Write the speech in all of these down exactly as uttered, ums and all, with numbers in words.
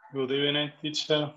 Good evening, teacher.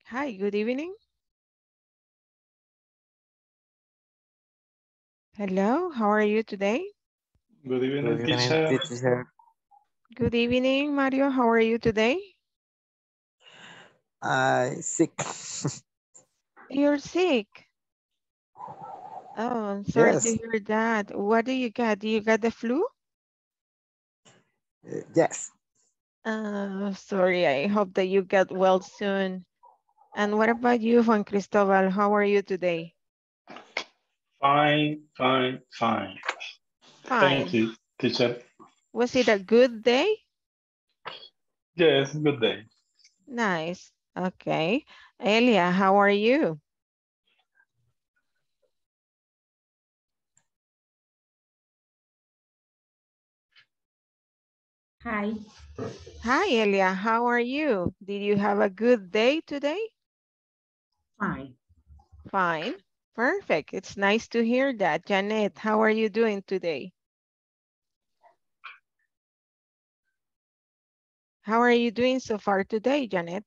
Hi, good evening. Hello, how are you today? Good evening, Good evening, teacher. teacher. Good evening, Mario. How are you today? I sick. You're sick. Oh, I'm sorry to Yes, hear that. What do you got? Do you got the flu? uh, yes. Uh, sorry, I hope that you get well soon. And what about you, Juan Cristobal? How are you today? Fine, fine, fine. Thank Fine. you, teacher. Was it a good day? Yes, good day. Nice. Okay. Elia, how are you? Hi. Hi, Elia. How are you? Did you have a good day today? Fine. Fine. Perfect. It's nice to hear that. Janet, how are you doing today? How are you doing so far today, Janet?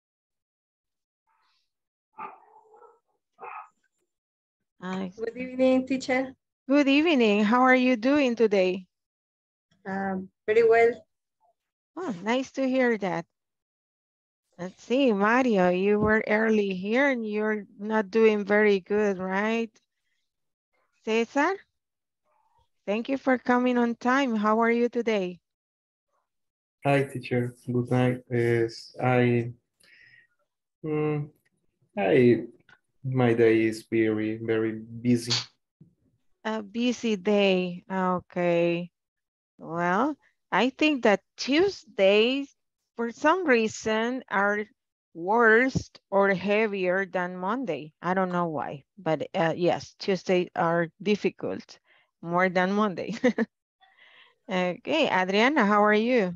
Uh, Good evening, teacher. good evening. How are you doing today? Um, very well. Oh, nice to hear that. Let's see, Mario, you were early here and you're not doing very good, right? Cesar, thank you for coming on time. How are you today? Hi, teacher. Good night. Yes, I, mm, I, my day is very, very busy. A busy day. Okay. Well, I think that Tuesdays, for some reason, are worse or heavier than Monday. I don't know why, but uh, yes, Tuesdays are difficult more than Monday. Okay, Adriana, how are you?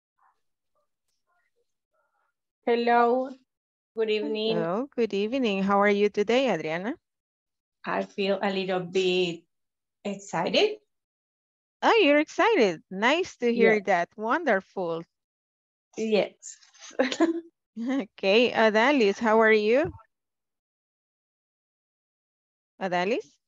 Hello, good evening. Hello, good evening. How are you today, Adriana? I feel a little bit excited. Oh, you're excited. Nice to hear Yes, that. Wonderful. yes. Okay, Adalis, how are you? Adalis?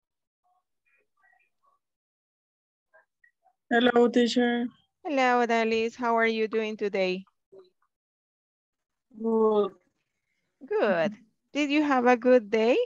Hello, teacher. Hello, Adalis. How are you doing today? Good. Good. Did you have a good day?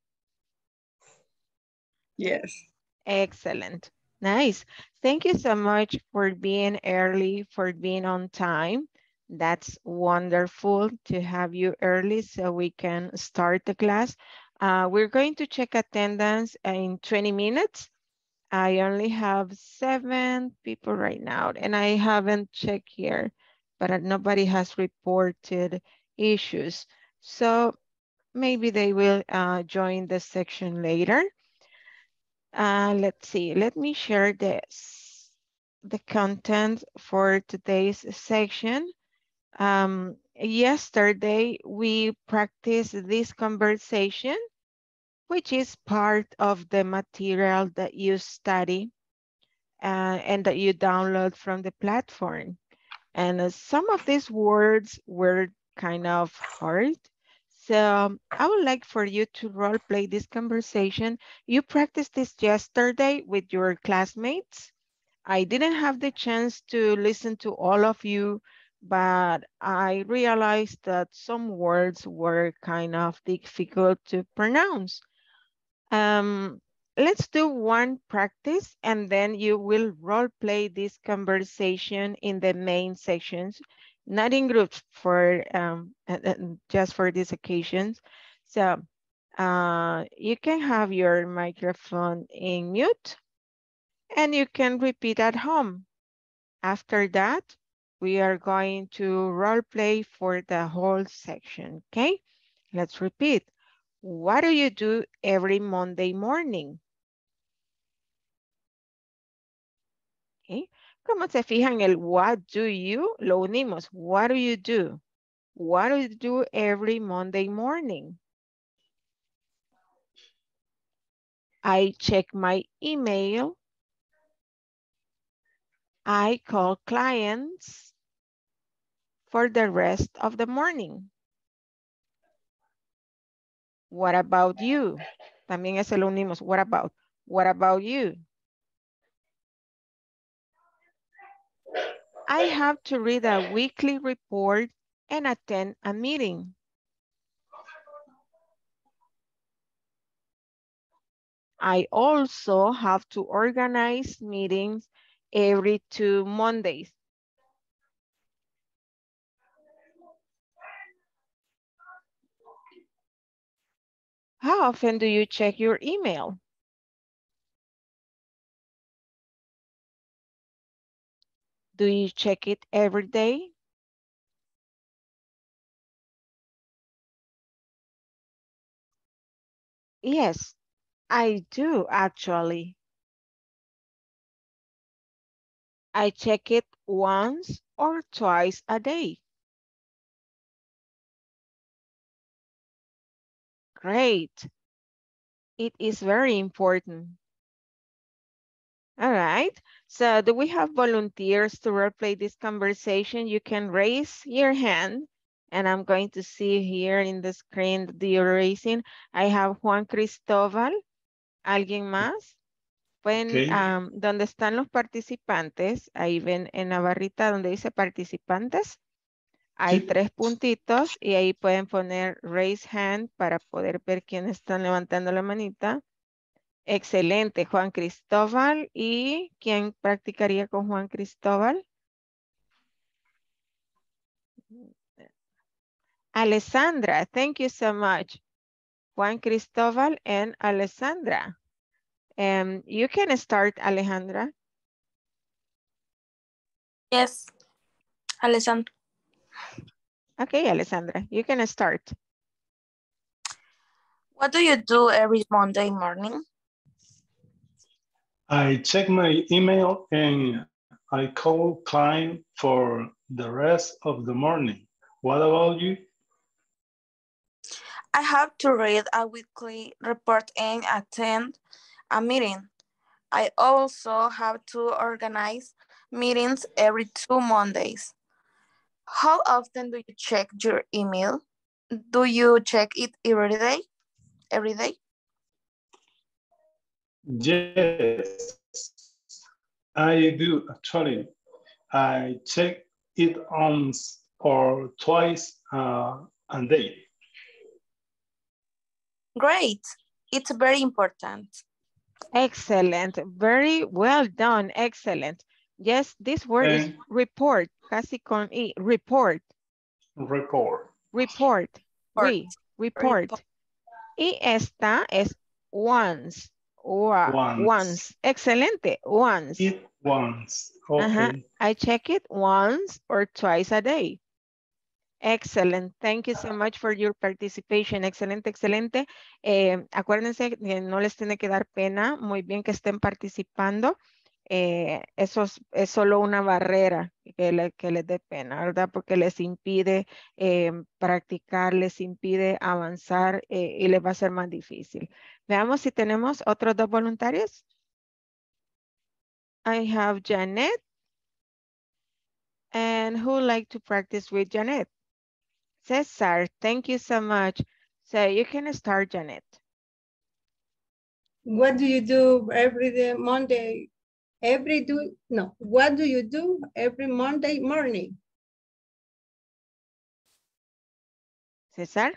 Yes. Excellent. Nice. Thank you so much for being early, for being on time. That's wonderful to have you early so we can start the class. Uh, we're going to check attendance in twenty minutes. I only have seven people right now, and I haven't checked here, but uh, nobody has reported issues. So maybe they will uh, join the section later. Uh, let's see, let me share this, the content for today's section. Um, yesterday, we practiced this conversation, which is part of the material that you study uh, and that you download from the platform. And uh, some of these words were kind of hard. So um, I would like for you to role play this conversation. You practiced this yesterday with your classmates. I didn't have the chance to listen to all of you, but I realized that some words were kind of difficult to pronounce. Um, let's do one practice and then you will role play this conversation in the main sections, not in groups for um, uh, uh, just for these occasions. So uh, you can have your microphone in mute and you can repeat at home. After that, we are going to role play for the whole section, okay? Let's repeat. What do you do every Monday morning? Okay. ¿Cómo se fijan el what do you? Lo unimos. What do you do? What do you do every Monday morning? I check my email. I call clients for the rest of the morning. What about you? También ese lo unimos. What about? What about you? I have to read a weekly report and attend a meeting. I also have to organize meetings every two Mondays. How often do you check your email? Do you check it every day? Yes, I do actually. I check it once or twice a day. Great. It is very important. All right. So do we have volunteers to replay this conversation? You can raise your hand and I'm going to see here in the screen that you're raising. I have Juan Cristóbal. ¿Alguien más? Pueden, Okay. um, donde están los participantes, ahí ven en la barrita donde dice participantes, hay Sí. tres puntitos y ahí pueden poner raise hand para poder ver quiénes están levantando la manita. Excelente, Juan Cristóbal. ¿Y quién practicaría con Juan Cristóbal? Alessandra, thank you so much. Juan Cristóbal and Alessandra. Um, you can start, Alejandra. Yes, Alessandra. Okay, Alessandra, you can start. What do you do every Monday morning? I check my email and I call client for the rest of the morning. What about you? I have to read a weekly report and attend a meeting. I also have to organize meetings every two Mondays. How often do you check your email? Do you check it every day? Every day? Yes, I do actually. I check it once or twice uh, a day. Great. It's very important. Excellent. Very well done. Excellent. Yes, this word is And report. Casi con I. Report. report. Report. Report. We. Report. Report. Y esta es once. Wa- Once. Once. Excelente. Once. It once. Okay. Ajá. I check it once or twice a day. Excellent. Thank you so much for your participation. Excelente, excelente. Eh, acuérdense que no les tiene que dar pena. Muy bien que estén participando. Eh, eso es, es solo una barrera que, le, que les dé pena, ¿verdad? Porque les impide eh, practicar, les impide avanzar eh, y les va a ser más difícil. Veamos si tenemos otros dos voluntarios. I have Janet. And who would like to practice with Janet? Cesar, thank you so much. So you can start, Janet. What do you do every day, Monday? Every do, no, what do you do every Monday morning? Cesar?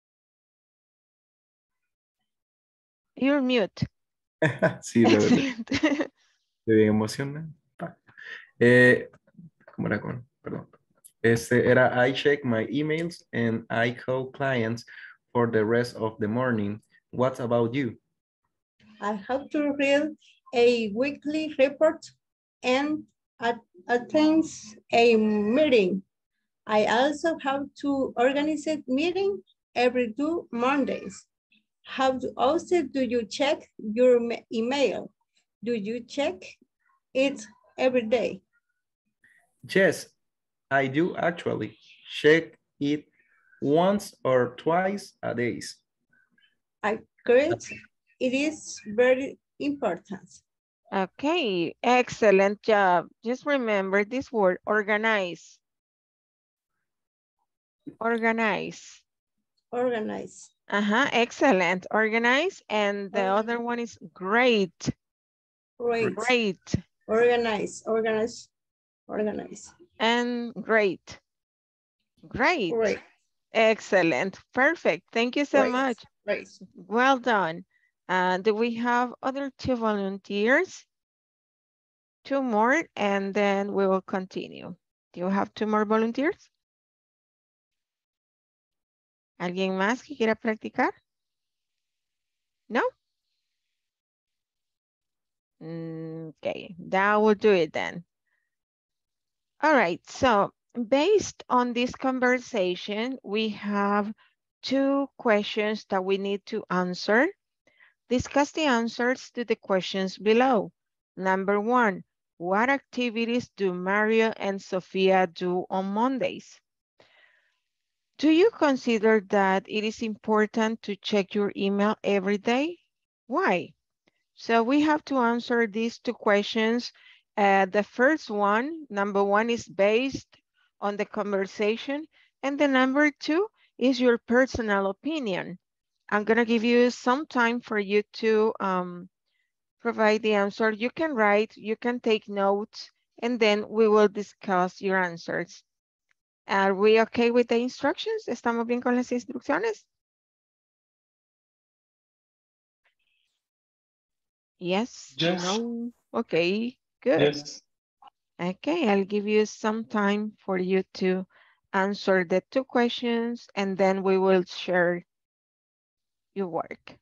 You're mute. Sí, de verdad. Excelente. De emoción. Eh, ¿Cómo era con? Perdón. Este era I check my emails and I call clients for the rest of the morning. What about you? I have to read a weekly report and at, attend a meeting. I also have to organize a meeting every two Mondays. How often do you check your email? Do you check it every day? Yes, I do actually. Check it once or twice a day. I great. It is very important. Okay, excellent job. Just remember this word, organize. Organize. Organize. Uh-huh, excellent. Organize. And the other one is great. Great. Great. Organize, organize, organize. And great. Great. Great. Excellent. Perfect. Thank you so Great. much. Great. Well done. Uh, do we have other two volunteers? Two more, and then we will continue. Do you have two more volunteers? ¿Alguien más que quiera practicar? No? Mm, okay, that will do it then. All right, so based on this conversation, we have two questions that we need to answer. Discuss the answers to the questions below. Number one, what activities do Mario and Sophia do on Mondays? Do you consider that it is important to check your email every day? Why? So we have to answer these two questions. Uh, the first one, number one, is based on the conversation, and the number two is your personal opinion. I'm gonna give you some time for you to um, provide the answer. You can write, you can take notes, and then we will discuss your answers. Are we okay with the instructions? ¿Estamos bien con las instrucciones? Yes, Yes. no, okay, good. Yes. Okay, I'll give you some time for you to answer the two questions, and then we will share your work.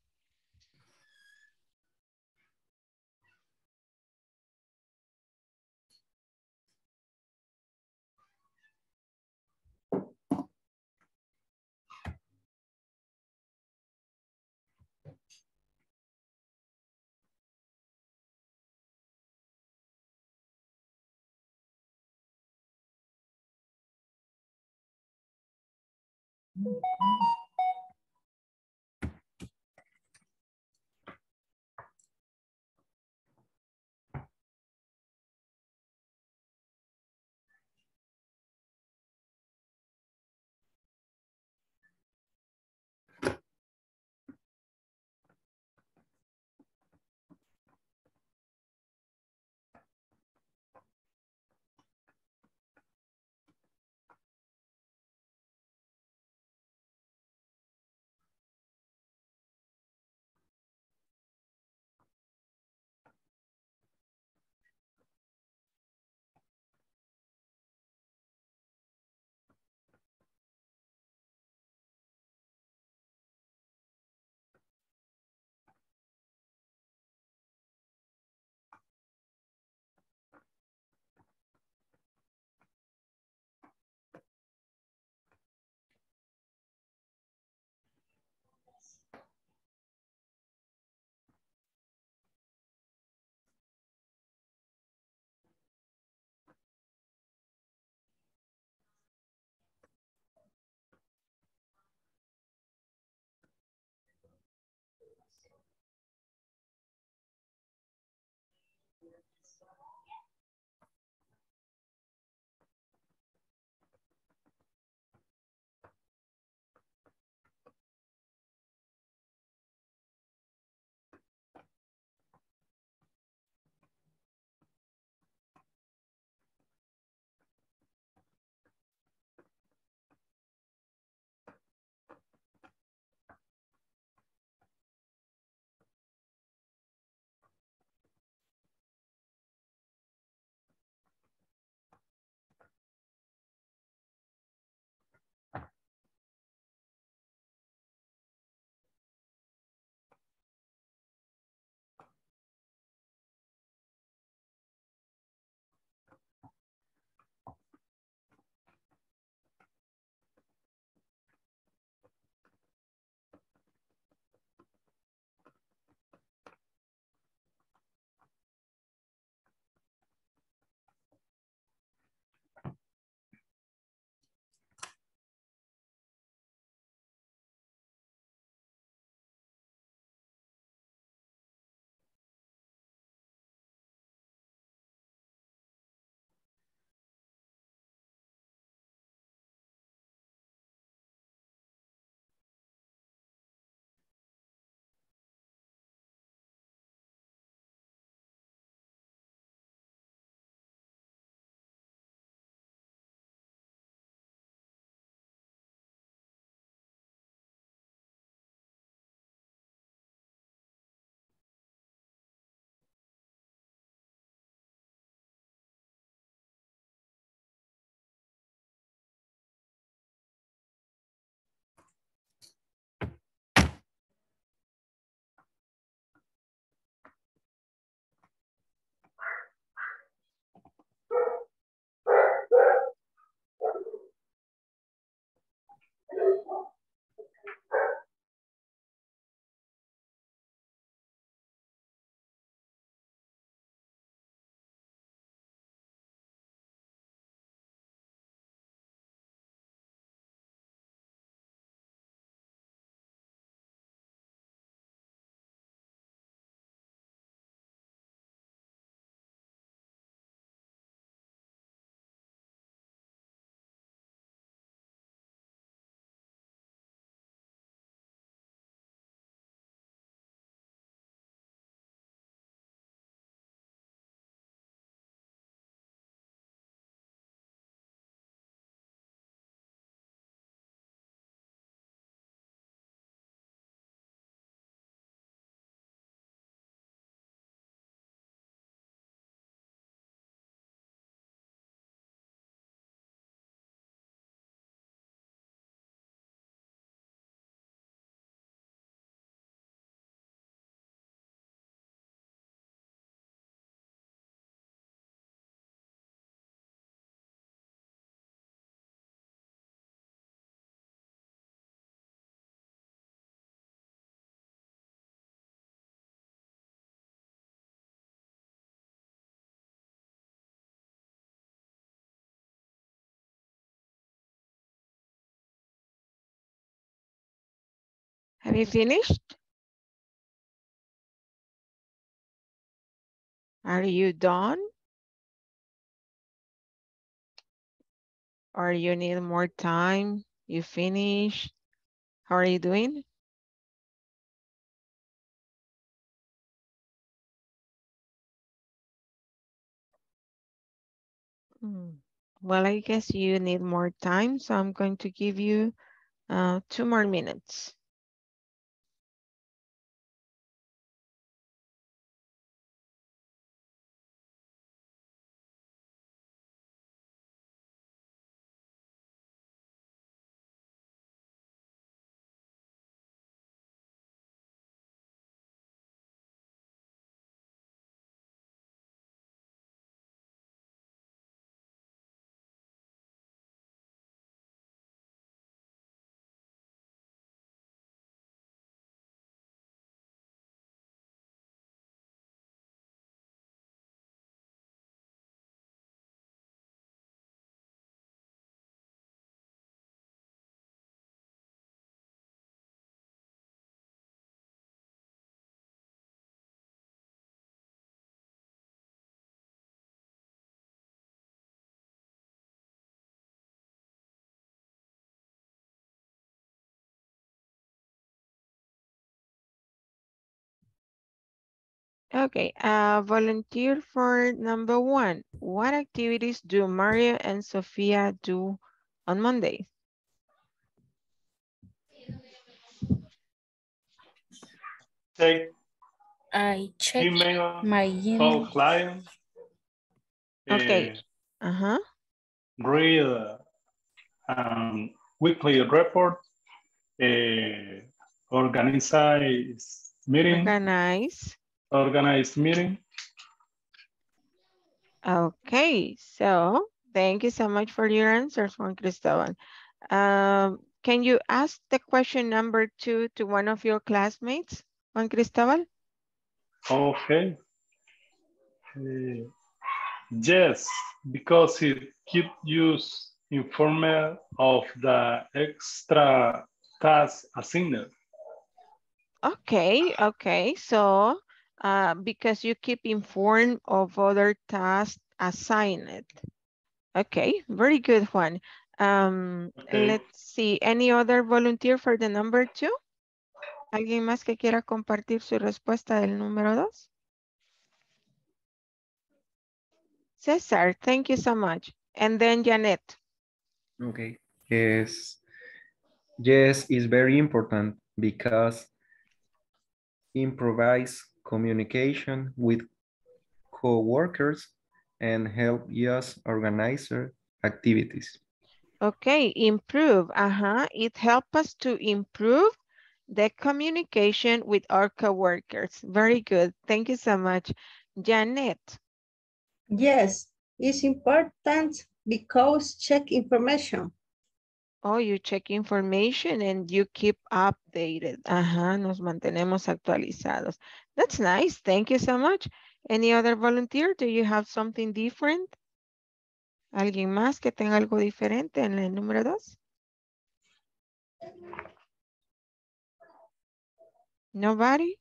Have you finished? Are you done? Or you need more time? You finished? How are you doing? Hmm. Well, I guess you need more time, so I'm going to give you uh, two more minutes. Okay, uh, volunteer for number one. What activities do Mario and Sophia do on Monday? Check I check email, my call email. client, Okay, uh, uh-huh. read uh, um, weekly report, uh, organize meeting, Organize. organize meeting. Okay, so thank you so much for your answers, Juan Cristobal. Um, can you ask the question number two to one of your classmates, Juan Cristobal? Okay. Uh, yes, because it keeps you informed of the extra task assigned. Okay, okay. So, uh, because you keep informed of other tasks assigned. Okay, very good, Juan. Um, Okay. let's see, any other volunteer for the number two? ¿Alguien más que quiera compartir su respuesta del número dos? Cesar, thank you so much. And then Janet. Okay. Yes. Yes, it's very important because improvise communication with co-workers and help us organize activities. Okay, improve. Uh-huh. It helps us to improve the communication with our coworkers. Very good. Thank you so much. Janet. Yes, it's important because check information. Oh, you check information and you keep updated. Ajá, nos mantenemos actualizados. That's nice. Thank you so much. Any other volunteer? Do you have something different? ¿Alguien más que tenga algo diferente en el número dos? Nobody?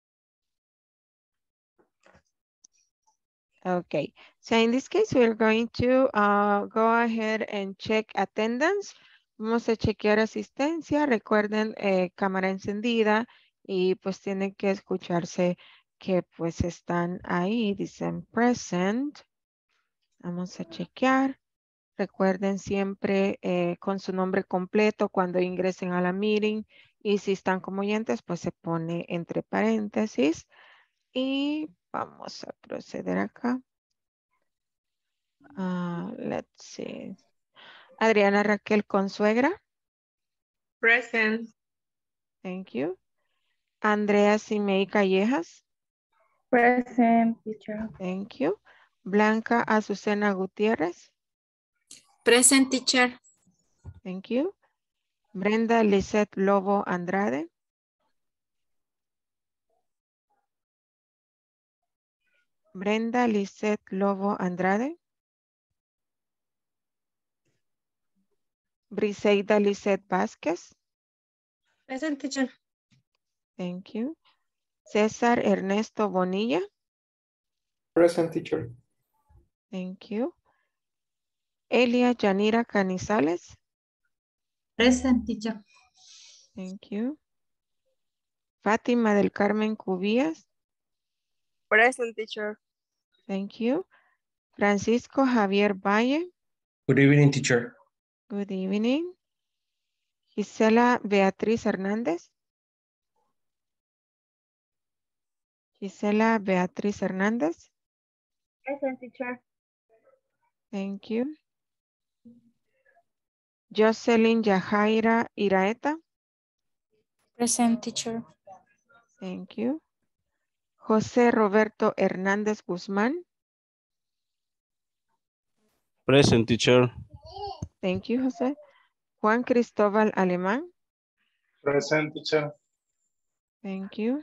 Okay, so in this case, we're going to uh, go ahead and check attendance. Vamos a chequear asistencia. Recuerden, eh, cámara encendida y pues tienen que escucharse que pues están ahí, dicen present. Vamos a chequear. Recuerden siempre eh, con su nombre completo cuando ingresen a la meeting y si están como oyentes, pues se pone entre paréntesis y vamos a proceder acá. Uh, let's see. Adriana Raquel Consuegra. Present. Thank you. Andrea Simei Callejas. Present, teacher. Thank you. Blanca Azucena Gutiérrez. Present, teacher. Thank you. Brenda Lisette Lobo Andrade. Brenda Lisette Lobo Andrade. Briseida Lisette Vázquez. Present, teacher. Thank you. César Ernesto Bonilla. Present, teacher. Thank you. Elia Yanira Canizales. Present, teacher. Thank you. Fátima del Carmen Cubías. Present, teacher. Thank you. Francisco Javier Valle. Good evening, teacher. Good evening. Gisela Beatriz Hernández. Gisela Beatriz Hernández. Present, teacher. Thank you. Jocelyn Yajaira Iraeta. Present, teacher. Thank you. José Roberto Hernández Guzmán. Present, teacher. Thank you, José. Juan Cristóbal Alemán. Present, teacher. Thank you.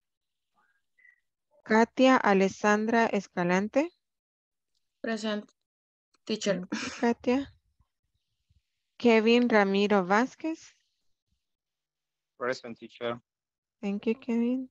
Katia Alessandra Escalante. Present, teacher. Thank you, Katia. Kevin Ramiro Vázquez. Present, teacher. Thank you, Kevin.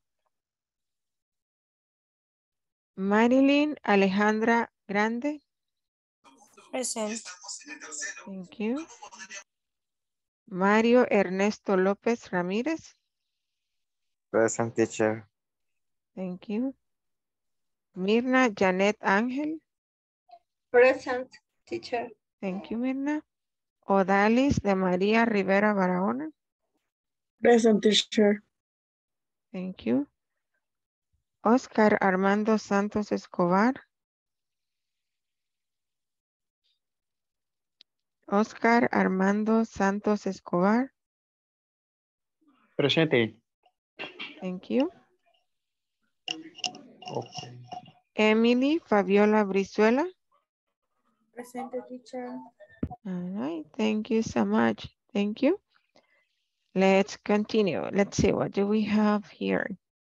Marilyn Alejandra Grande. Present. Thank you. Mario Ernesto López Ramírez. Present, teacher. Thank you. Mirna Janet Ángel. Present, teacher. Thank you, Mirna. Odalis de María Rivera Barahona. Present, teacher. Thank you. Oscar Armando Santos Escobar. Oscar Armando Santos Escobar. Presente. Thank you. Okay. Emily Fabiola Brizuela. Present, teacher. All right, thank you so much. Thank you. Let's continue. Let's see, what do we have here?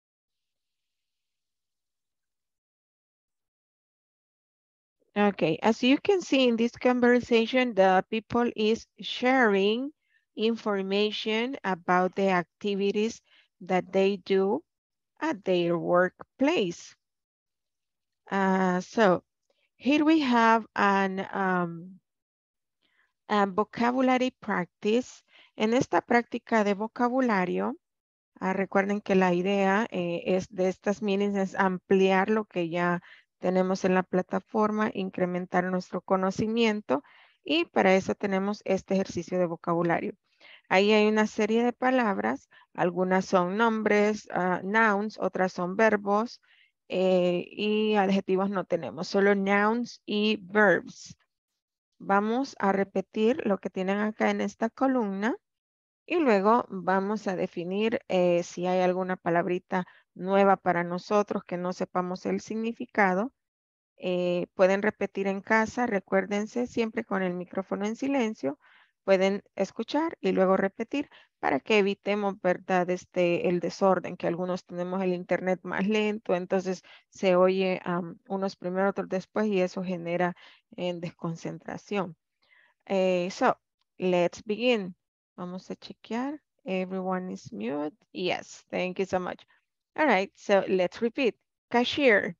Okay, as you can see in this conversation, the people is sharing information about the activities that they do at their workplace. Uh, so here we have an um, a vocabulary practice. En esta práctica de vocabulario, uh, recuerden que la idea eh, es de estas meetings es ampliar lo que ya tenemos en la plataforma, incrementar nuestro conocimiento y para eso tenemos este ejercicio de vocabulario. Ahí hay una serie de palabras, algunas son nombres, uh, nouns, otras son verbos eh, y adjetivos no tenemos, solo nouns y verbs. Vamos a repetir lo que tienen acá en esta columna y luego vamos a definir eh, si hay alguna palabrita nueva para nosotros que no sepamos el significado. Eh, pueden repetir en casa, recuérdense siempre con el micrófono en silencio, pueden escuchar y luego repetir para que evitemos, ¿verdad? Este, el desorden, que algunos tenemos el internet más lento, entonces se oye um, unos primero, otros después y eso genera en desconcentración. Eh, so, let's begin. Vamos a chequear. Everyone is mute. Yes, thank you so much. All right, so let's repeat. Cashier.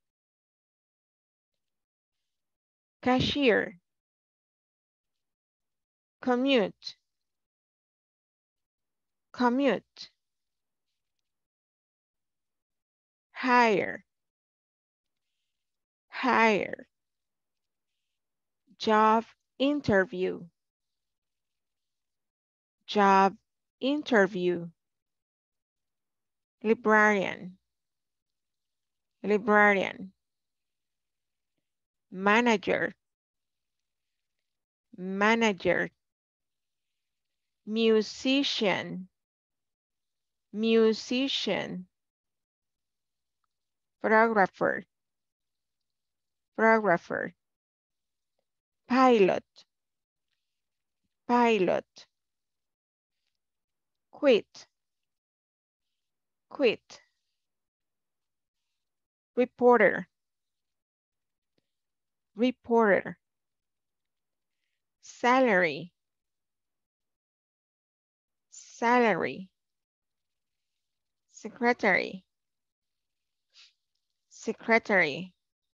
Cashier. Commute. Commute. Hire. Hire. Job interview. Job interview. Librarian. Librarian. Manager. Manager. Musician. Musician. Photographer. Photographer. Pilot. Pilot. Quit. Quit. Reporter. Reporter. Salary. Salary. Secretary. Secretary.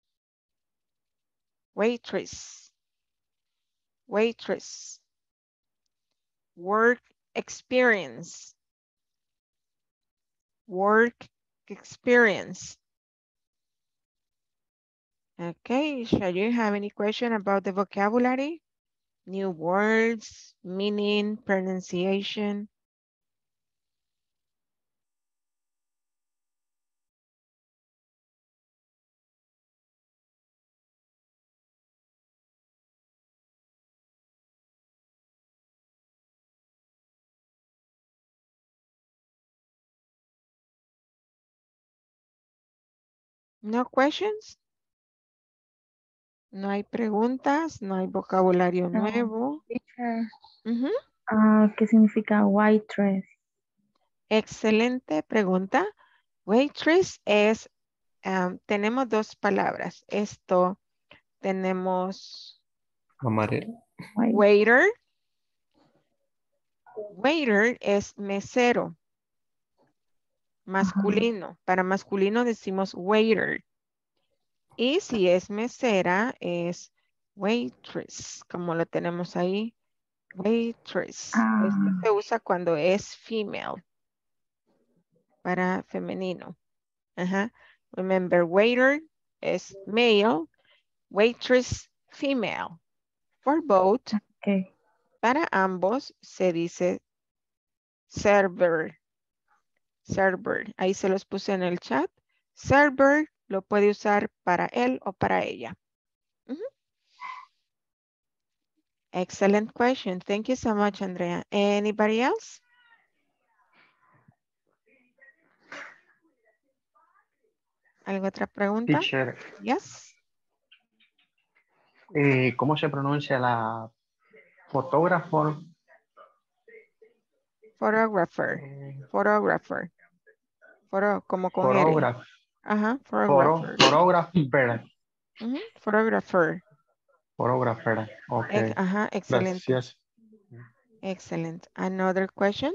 Waitress. Waitress. Work experience. Work experience. Okay, shall you have any question about the vocabulary? New words, meaning, pronunciation? No questions? No hay preguntas, no hay vocabulario nuevo. Teacher, Ujú. ah, ¿qué significa waitress? Excelente pregunta. Waitress es, um, tenemos dos palabras. Esto tenemos Amarelo. waiter. Waiter es mesero. Masculino. Para masculino decimos waiter. Y si es mesera es waitress, como lo tenemos ahí. Waitress. Esto se usa cuando es female. Para femenino. Ajá. Remember, waiter es male, waitress female. For both, Okay. para ambos se dice server. Server. Ahí se los puse en el chat. Server lo puede usar para él o para ella. Uh-huh. Excellent question. Thank you so much, Andrea. Anybody else? ¿Alguna otra pregunta? Teacher, Yes. eh, ¿cómo se pronuncia la fotógrafo? Photographer. Photographer. Photo, como con R. Photograph. Ajá, Foro, photographer. photographer. Uh-huh. Photographer. Photographer. Ok. Ex ajá, excelente. Gracias. Excellent. Another question?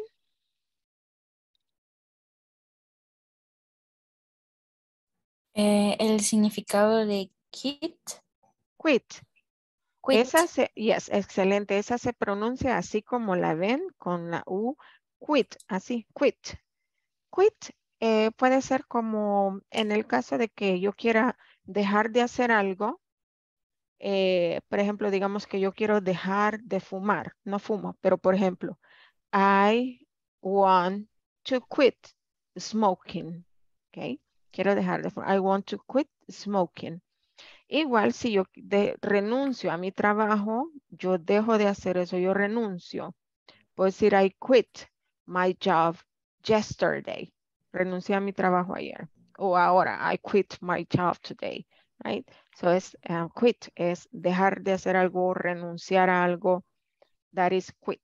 Eh, el significado de quit. Quit. Quit. Esa se, yes, excelente. Esa se pronuncia así como la ven con la U. Quit, así, quit. Quit eh, puede ser como en el caso de que yo quiera dejar de hacer algo. Eh, por ejemplo, digamos que yo quiero dejar de fumar. No fumo, pero por ejemplo, I want to quit smoking. ¿Ok? Quiero dejar de fumar. I want to quit smoking. Igual si yo de, renuncio a mi trabajo, yo dejo de hacer eso, yo renuncio. Puedo decir, I quit my job yesterday. Renuncié a mi trabajo ayer. O ahora, I quit my job today. Right? So es uh, quit, es dejar de hacer algo, renunciar a algo. That is quit.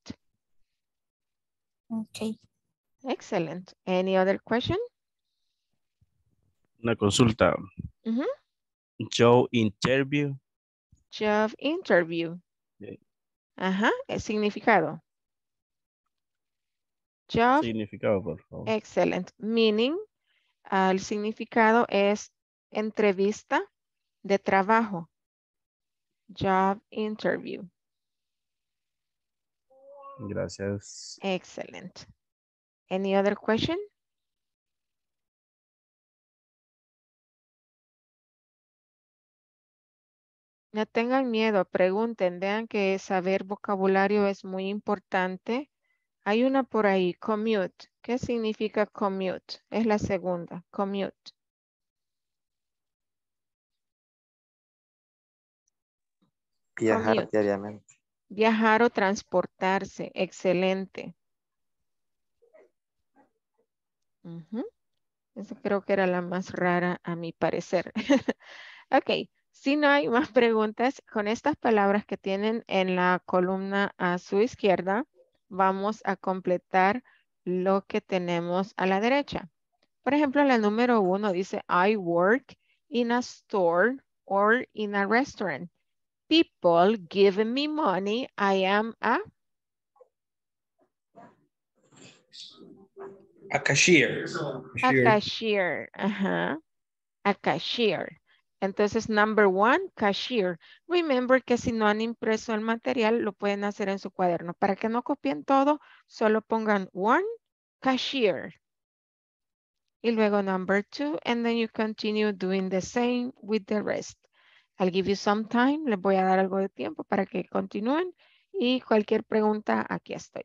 Okay. Excellent. Any other question? Una consulta. Uh-huh. Job interview. Job interview. Okay. Ajá, el significado. Job. Significado, por favor. Excellent. Meaning, uh, el significado es entrevista de trabajo. Job interview. Gracias. Excellent. Any other question? No tengan miedo, pregunten, vean que saber vocabulario es muy importante. Hay una por ahí, commute. ¿Qué significa commute? Es la segunda, commute. Viajar Commute. diariamente. Viajar o transportarse, excelente. Uh-huh. Esa creo que era la más rara a mi parecer. Ok, si no hay más preguntas, con estas palabras que tienen en la columna a su izquierda, vamos a completar lo que tenemos a la derecha. Por ejemplo, la número uno dice, I work in a store or in a restaurant. People give me money. I am a A cashier. A cashier. Ajá. A cashier. Entonces, number one, cashier. Remember que si no han impreso el material, lo pueden hacer en su cuaderno. Para que no copien todo, solo pongan one, cashier. Y luego number two, and then you continue doing the same with the rest. I'll give you some time. Les voy a dar algo de tiempo para que continúen. Y cualquier pregunta, aquí estoy.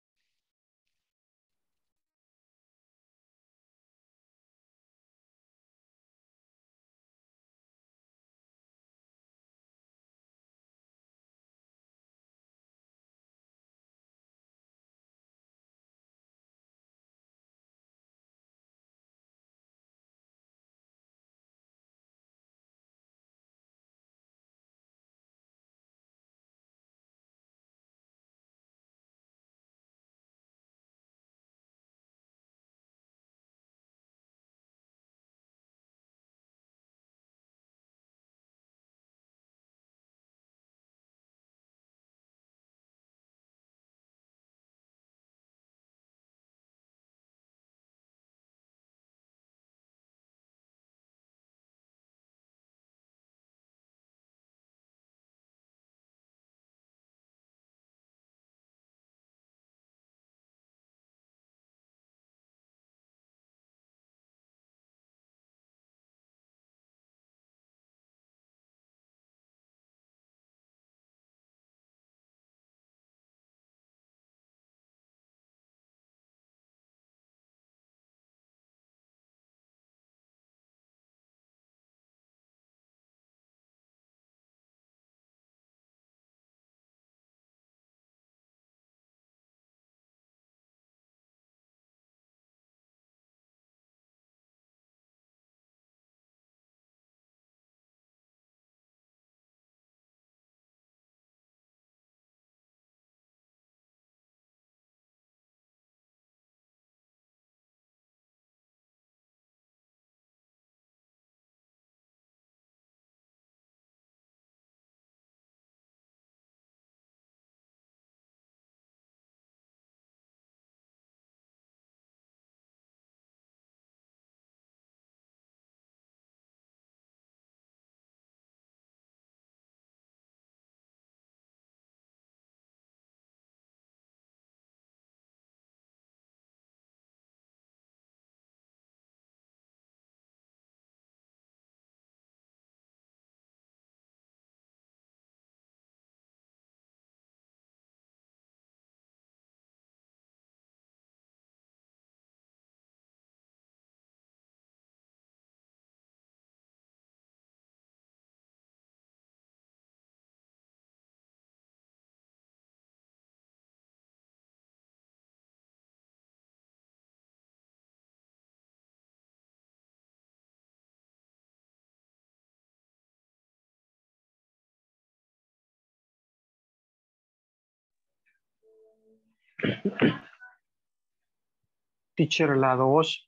Teacher, la dos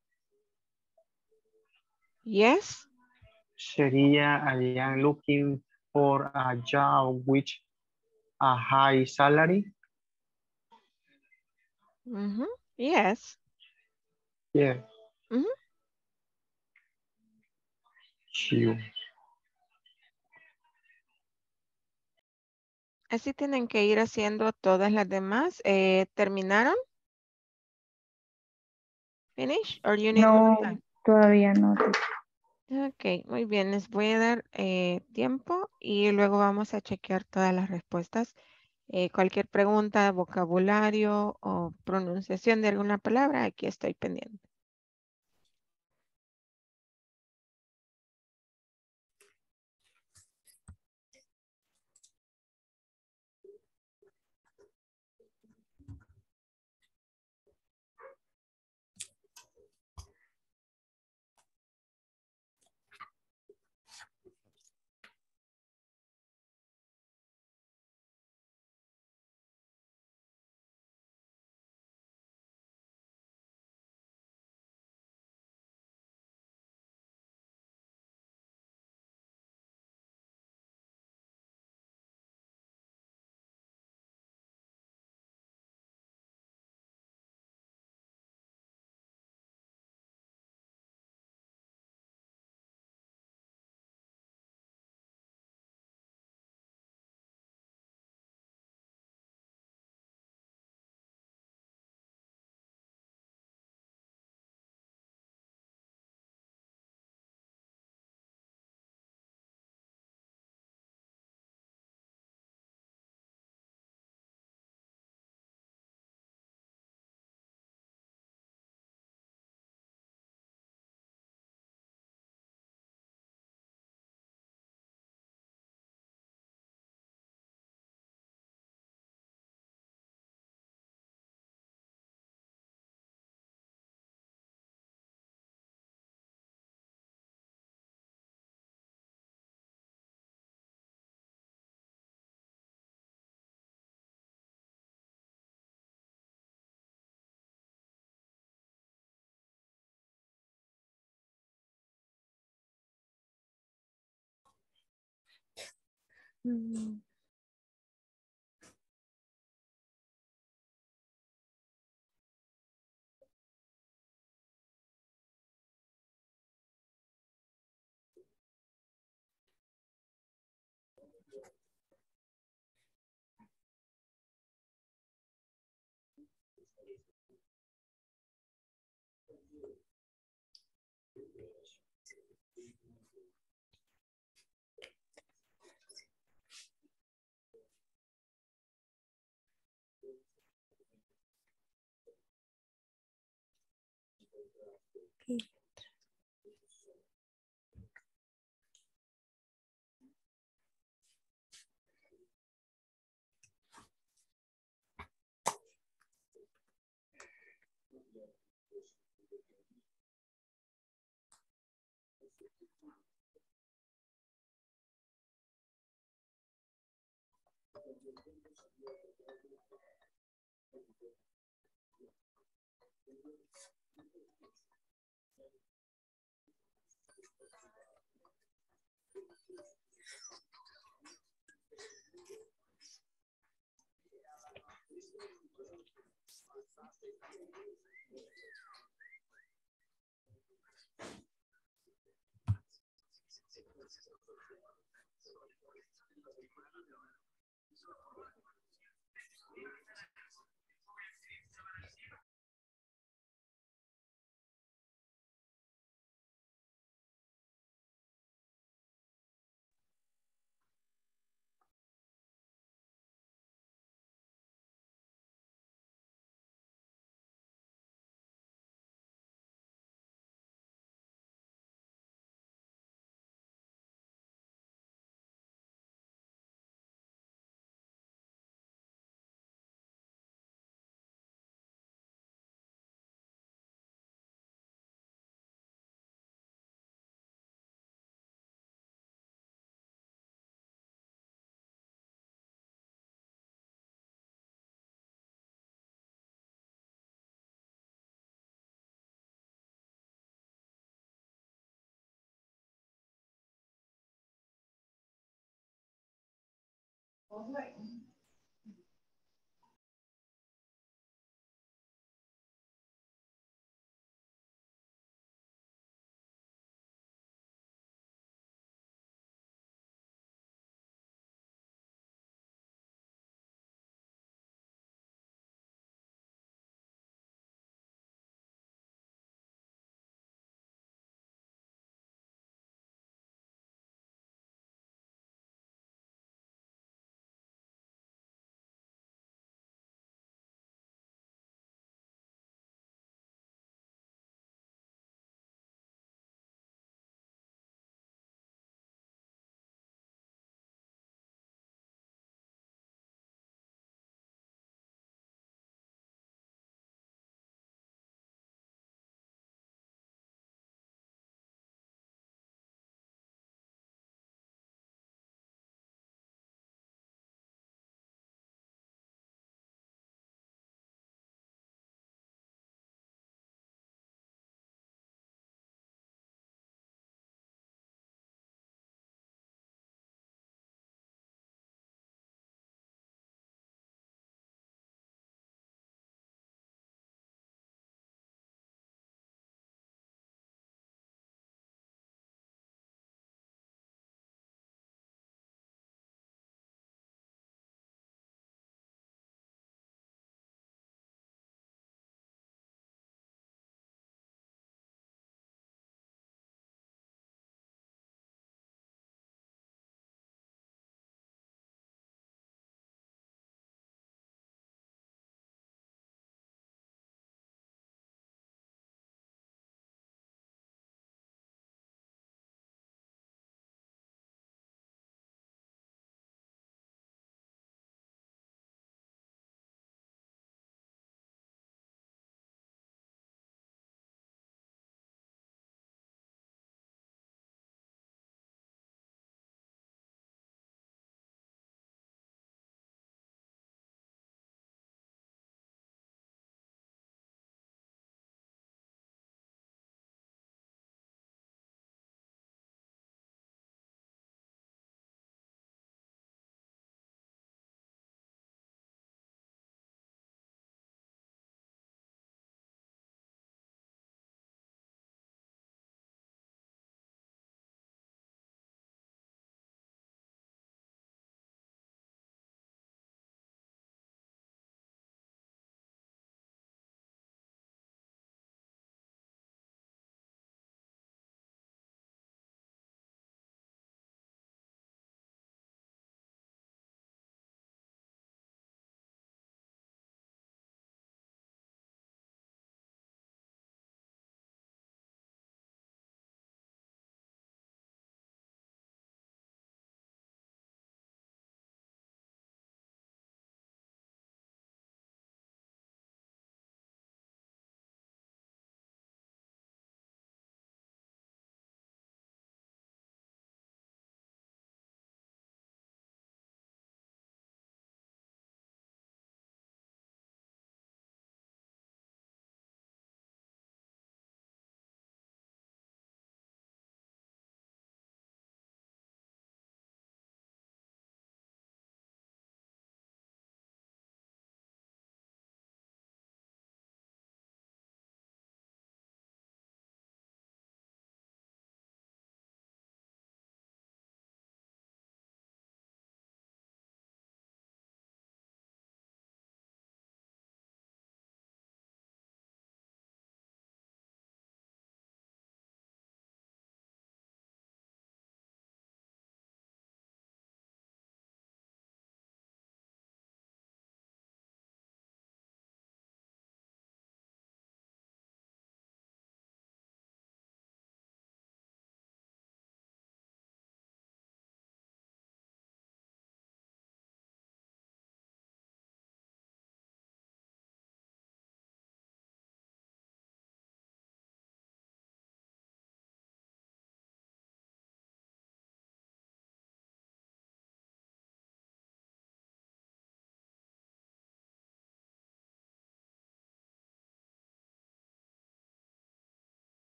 Yes. sería I am looking for a job which a high salary. Mm-hmm. Yes. Yeah. Mm-hmm. Sure. Así tienen que ir haciendo todas las demás. Eh, ¿Terminaron? Finish? Or you need more No, time? todavía no. Ok, muy bien. Les voy a dar eh, tiempo y luego vamos a chequear todas las respuestas. Eh, cualquier pregunta, vocabulario o pronunciación de alguna palabra, aquí estoy pendiente. Mm, okay.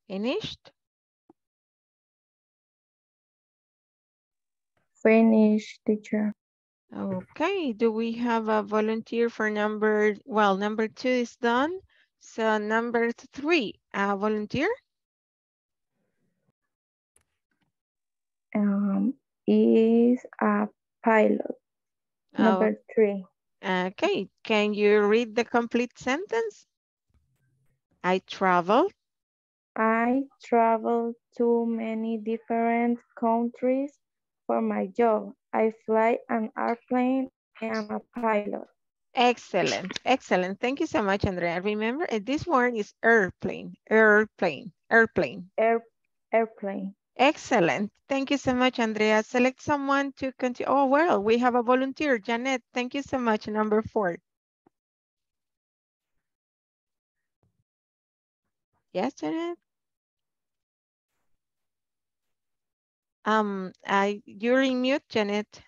Finished? Finish, teacher. Okay, do we have a volunteer for number, well, number two is done. So number three, a volunteer? Um, is a pilot. Oh, Number three. okay, can you read the complete sentence? I travel. I travel to many different countries for my job. I fly an airplane. I am a pilot. Excellent, excellent. Thank you so much, Andrea. Remember, uh, this word is airplane, airplane, airplane. Air, airplane. Excellent. Thank you so much, Andrea. Select someone to continue. Oh, well, we have a volunteer, Janet. Thank you so much, number four. Yes, Janet? Um, I, you're in mute, Janet.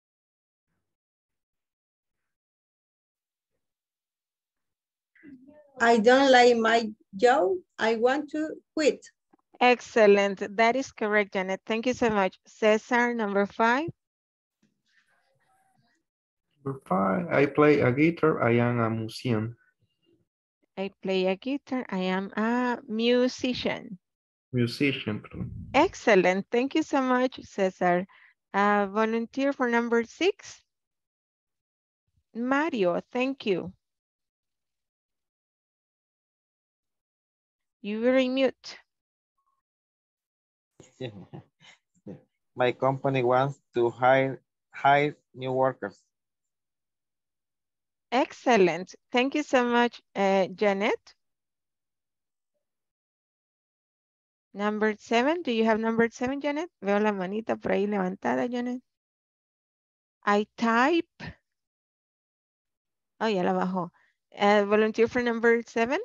I don't like my job. I want to quit. Excellent. That is correct, Janet. Thank you so much. Cesar, number five. Number five, I play a guitar. I am a musician. I play a guitar. I am a musician. Musician. Excellent. Thank you so much, Cesar. Uh, volunteer for number six. Mario, thank you. You were in mute. My company wants to hire hire new workers. Excellent. Thank you so much, uh, Janet. Number seven. Do you have number seven, Janet? Veo la manita por ahí levantada, Janet. I type. Oh, ya la bajó. Uh, volunteer for number seven.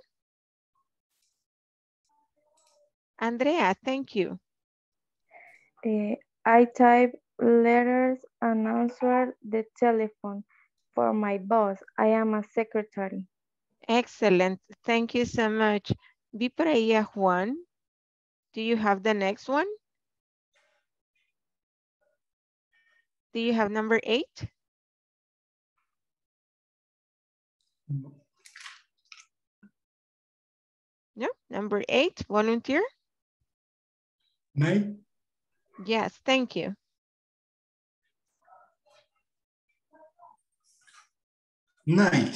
Andrea, thank you. Uh, I type letters and answer the telephone for my boss. I am a secretary. Excellent. Thank you so much. Vi por ahí a Juan. Do you have the next one? Do you have number eight? No, number eight, volunteer? May? Yes, thank you. Nike.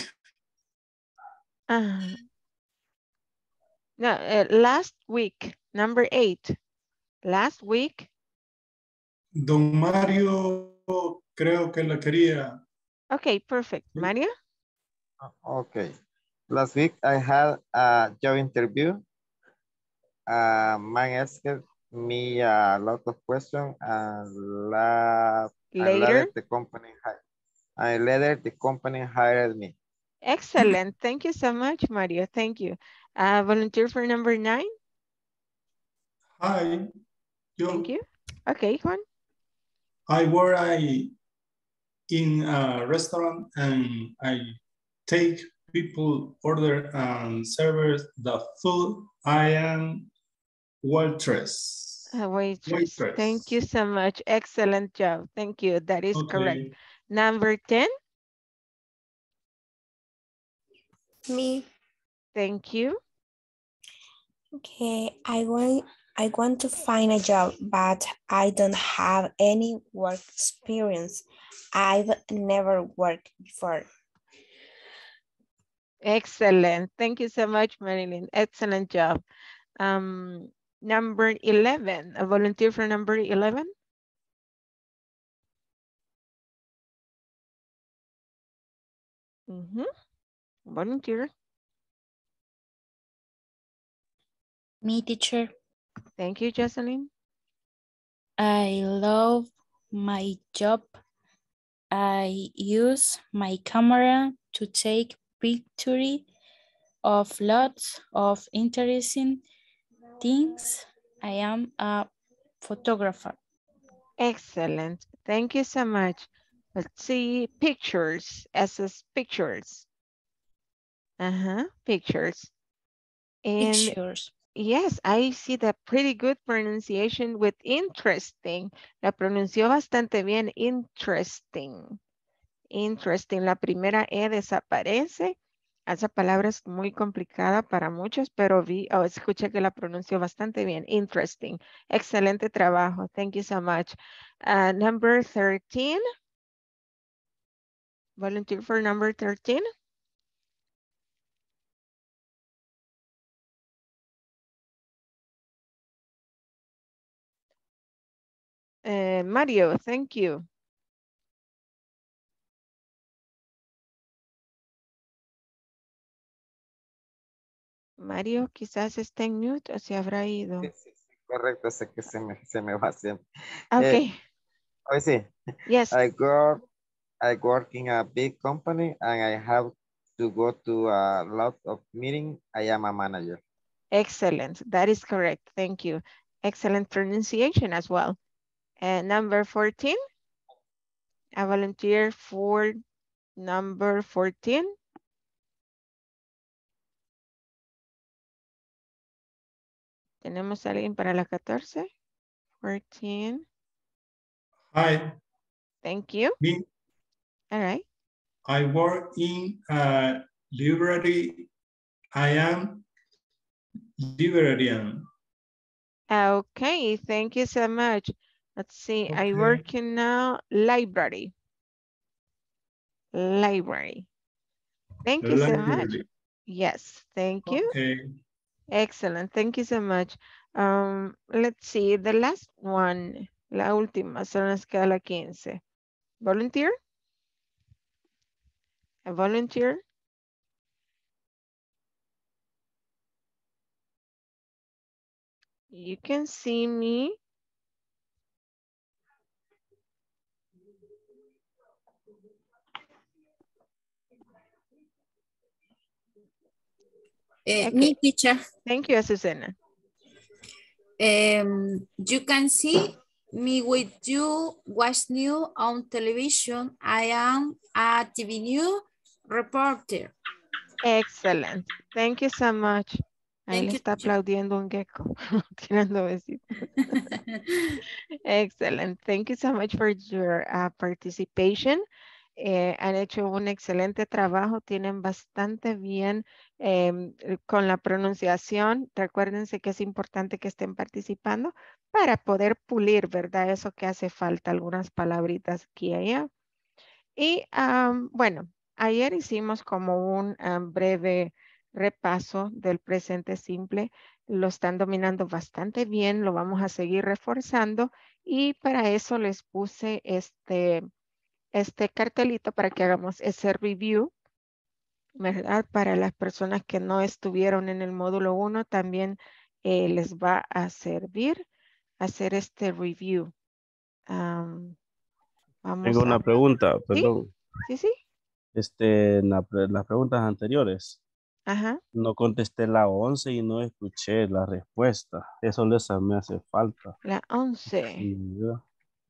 Uh, no, uh, last week, number eight. Last week. Don Mario, creo que la quería. Okay, perfect. Mario? Okay. Last week I had a job interview. Uh, man asked me a lot of questions and, la, later? and later the company and later the company hired me. Excellent. Thank you so much, Mario. Thank you. Uh, volunteer for number nine? Hi. Yo. Thank you. Okay, Juan. I work I, in a restaurant and I take people order and serve the food. I am waitress. Uh, waitress. Waitress. Thank you so much. Excellent job. Thank you. That is Okay. correct. Number ten? Me. Thank you. Okay, I want I want to find a job, but I don't have any work experience. I've never worked before. Excellent. Thank you so much, Marilyn. Excellent job. Um, number eleven, a volunteer for number eleven? Mm-hmm. Volunteer. Me, teacher. Thank you, Jocelyn. I love my job. I use my camera to take pictures of lots of interesting things. I am a photographer. Excellent. Thank you so much. Let's see. Pictures. S S pictures. Uh-huh. Pictures. And Pictures. Yes, I see the pretty good pronunciation with interesting. La pronunció bastante bien, interesting. Interesting. La primera E desaparece. Esa palabra es muy complicada para muchos, pero vi, oh, escuché que la pronunció bastante bien. Interesting. Excelente trabajo. Thank you so much. Uh, number thirteen. Volunteer for number thirteen. Uh, Mario, thank you. Mario, quizás esté en mute o se habrá ido. Sí, sí, sí, correcto, sé que se me, se me va siempre. Okay. Eh, hoy sí. Yes. I work, I work in a big company and I have to go to a lot of meetings. I am a manager. Excellent. That is correct. Thank you. Excellent pronunciation as well. And number fourteen. A volunteer for number fourteen. ¿Tenemos a alguien para la catorce? fourteen. Hi. Thank you. Me. All right. I work in a library. I am librarian. Okay, thank you so much. Let's see, Okay. I work in a library. Library. Thank you so much. Library. Yes, thank you. Okay. Excellent, thank you so much. Um, let's see, the last one, la última, solo nos queda la quince. Volunteer? A volunteer? You can see me. Uh, Okay. Me, teacher. Thank you, Azucena. Um, you can see me with you watch news on television. I am a T V news reporter. Excellent. Thank you so much. Ahí Thank le you, está teacher. aplaudiendo un gecko, tirando besitos. Excellent. Thank you so much for your uh, participation. Eh, han hecho un excelente trabajo, tienen bastante bien eh, con la pronunciación. Recuérdense que es importante que estén participando para poder pulir, ¿verdad? Eso que hace falta, algunas palabritas aquí y allá. Y um, bueno, ayer hicimos como un um, breve repaso del presente simple. Lo están dominando bastante bien, lo vamos a seguir reforzando y para eso les puse este, este cartelito para que hagamos ese review, ¿verdad? Para las personas que no estuvieron en el módulo uno también eh, les va a servir hacer este review. Um, vamos Tengo una a... pregunta, ¿Sí? perdón. Sí, sí. Este, en la pre- las preguntas anteriores, Ajá. no contesté la once y no escuché la respuesta. Eso les me hace falta. La once. Sí, ¿verdad?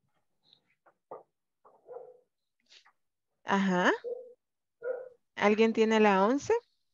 Ajá. ¿Alguien tiene la once?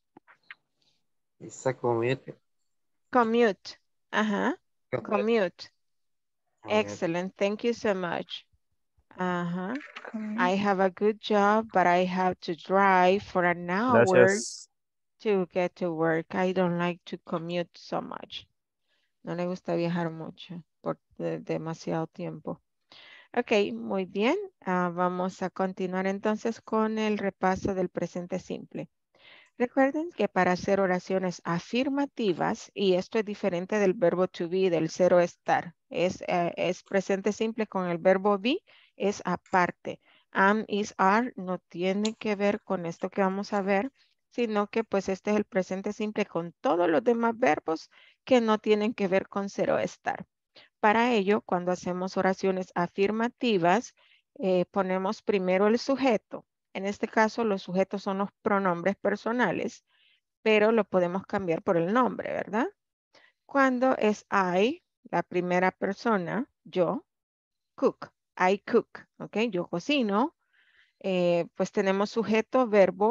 Esa commute. Commute. Ajá. Commute. Commute. Commute. Excellent. Thank you so much. Uh-huh. I have a good job, but I have to drive for an hour Gracias. to get to work. I don't like to commute so much. No le gusta viajar mucho por de- demasiado tiempo. Ok, muy bien. Ah, vamos a continuar entonces con el repaso del presente simple. Recuerden que para hacer oraciones afirmativas, y esto es diferente del verbo to be, del cero estar, es, eh, es presente simple con el verbo be, es aparte. Am, is, are no tiene que ver con esto que vamos a ver, sino que pues este es el presente simple con todos los demás verbos que no tienen que ver con cero estar. Para ello, cuando hacemos oraciones afirmativas, eh, ponemos primero el sujeto. En este caso, los sujetos son los pronombres personales, pero lo podemos cambiar por el nombre, ¿verdad? Cuando es I, la primera persona, yo, cook, I cook, ¿ok? Yo cocino, eh, pues tenemos sujeto, verbo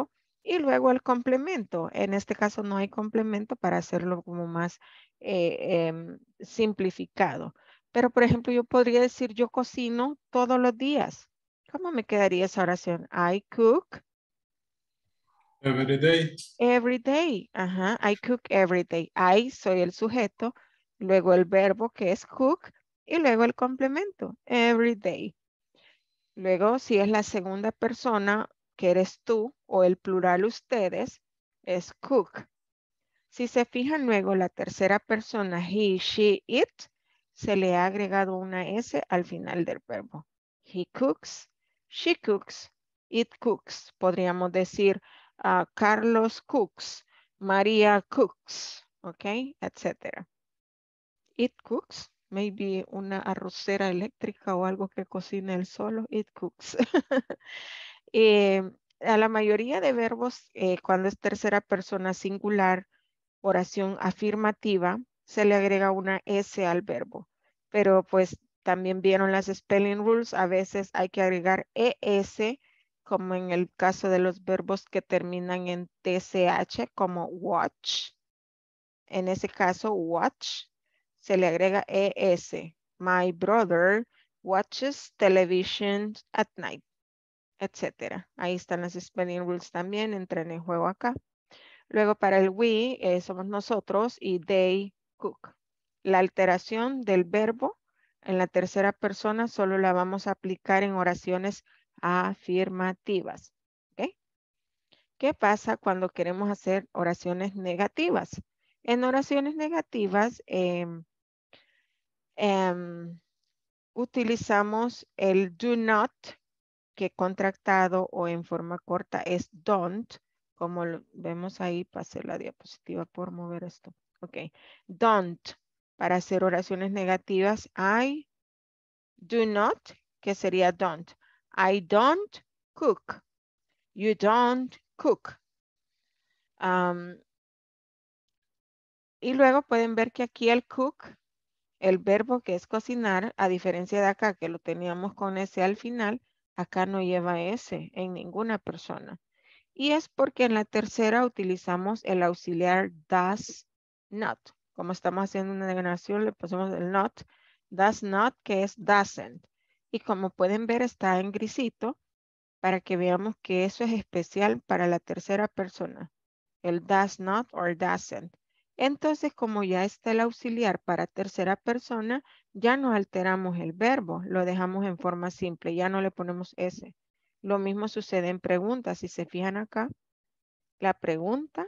Y luego el complemento. En este caso no hay complemento para hacerlo como más eh, em, simplificado. Pero, por ejemplo, yo podría decir yo cocino todos los días. ¿Cómo me quedaría esa oración? I cook Every day. every day. Ajá, I cook every day. I soy el sujeto, luego el verbo que es cook y luego el complemento, every day. Luego, si es la segunda persona, que eres tú, o el plural ustedes, es cook. Si se fijan luego, la tercera persona, he, she, it, se le ha agregado una S al final del verbo. He cooks, she cooks, it cooks. Podríamos decir, uh, Carlos cooks, María cooks, ¿ok? Etcétera. It cooks. Maybe una arrocera eléctrica o algo que cocine él solo. It cooks. eh, a la mayoría de verbos, eh, cuando es tercera persona singular, oración afirmativa, se le agrega una S al verbo. Pero pues también vieron las spelling rules. A veces hay que agregar E S, como en el caso de los verbos que terminan en T C H, como watch. En ese caso, watch, se le agrega E S. My brother watches television at night, etcétera. Ahí están las spelling rules también, entran en juego acá. Luego para el we, eh, somos nosotros y they cook. La alteración del verbo en la tercera persona solo la vamos a aplicar en oraciones afirmativas. ¿Ok? ¿Qué pasa cuando queremos hacer oraciones negativas? En oraciones negativas eh, eh, utilizamos el do not, que contractado o en forma corta es don't, como lo vemos ahí. Pasé la diapositiva por mover esto. Ok, don't, para hacer oraciones negativas. I do not, que sería don't. I don't cook. You don't cook. Um, y luego pueden ver que aquí el cook, el verbo que es cocinar, a diferencia de acá que lo teníamos con S al final, acá no lleva S en ninguna persona. Y es porque en la tercera utilizamos el auxiliar does not. Como estamos haciendo una degradación, le pusimos el not, does not, que es doesn't. Y como pueden ver, está en grisito para que veamos que eso es especial para la tercera persona. El does not or doesn't. Entonces, como ya está el auxiliar para tercera persona, ya no alteramos el verbo, lo dejamos en forma simple, ya no le ponemos S. Lo mismo sucede en preguntas. Si se fijan acá, la pregunta,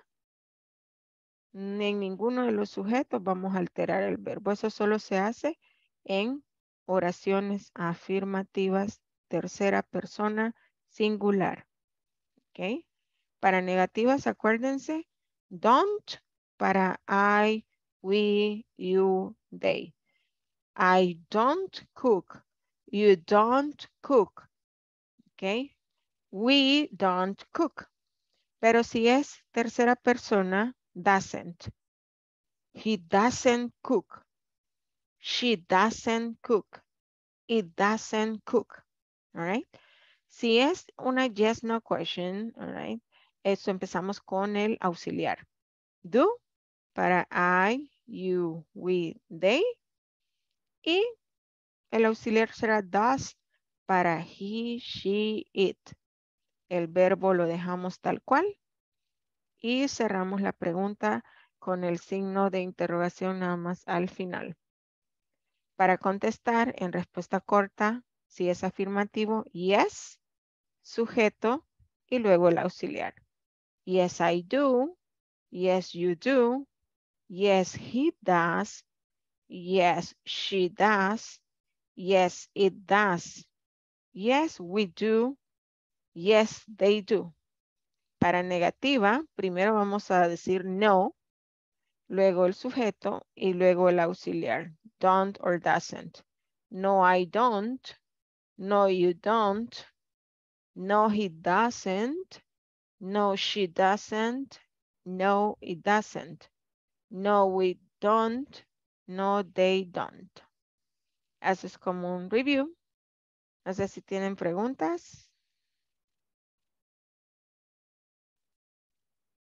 en ninguno de los sujetos vamos a alterar el verbo. Eso solo se hace en oraciones afirmativas, tercera persona, singular. ¿Ok? Para negativas, acuérdense, don't para I, we, you, they. I don't cook. You don't cook. ¿Ok? We don't cook. Pero si es tercera persona, doesn't. He doesn't cook. She doesn't cook. It doesn't cook. All right. Si es una yes, no question, all right, eso empezamos con el auxiliar. Do para I, you, we, they. Y el auxiliar será does para he, she, it. El verbo lo dejamos tal cual. Y cerramos la pregunta con el signo de interrogación nada más al final. Para contestar en respuesta corta, si es afirmativo, yes, sujeto y luego el auxiliar. Yes, I do. Yes, you do. Yes, he does. Yes, she does. Yes, it does. Yes, we do. Yes, they do. Para negativa, primero vamos a decir no, luego el sujeto y luego el auxiliar. Don't or doesn't. No, I don't. No, you don't. No, he doesn't. No, she doesn't. No, it doesn't. No, we don't. No, they don't. Eso es como un review. No sé si tienen preguntas.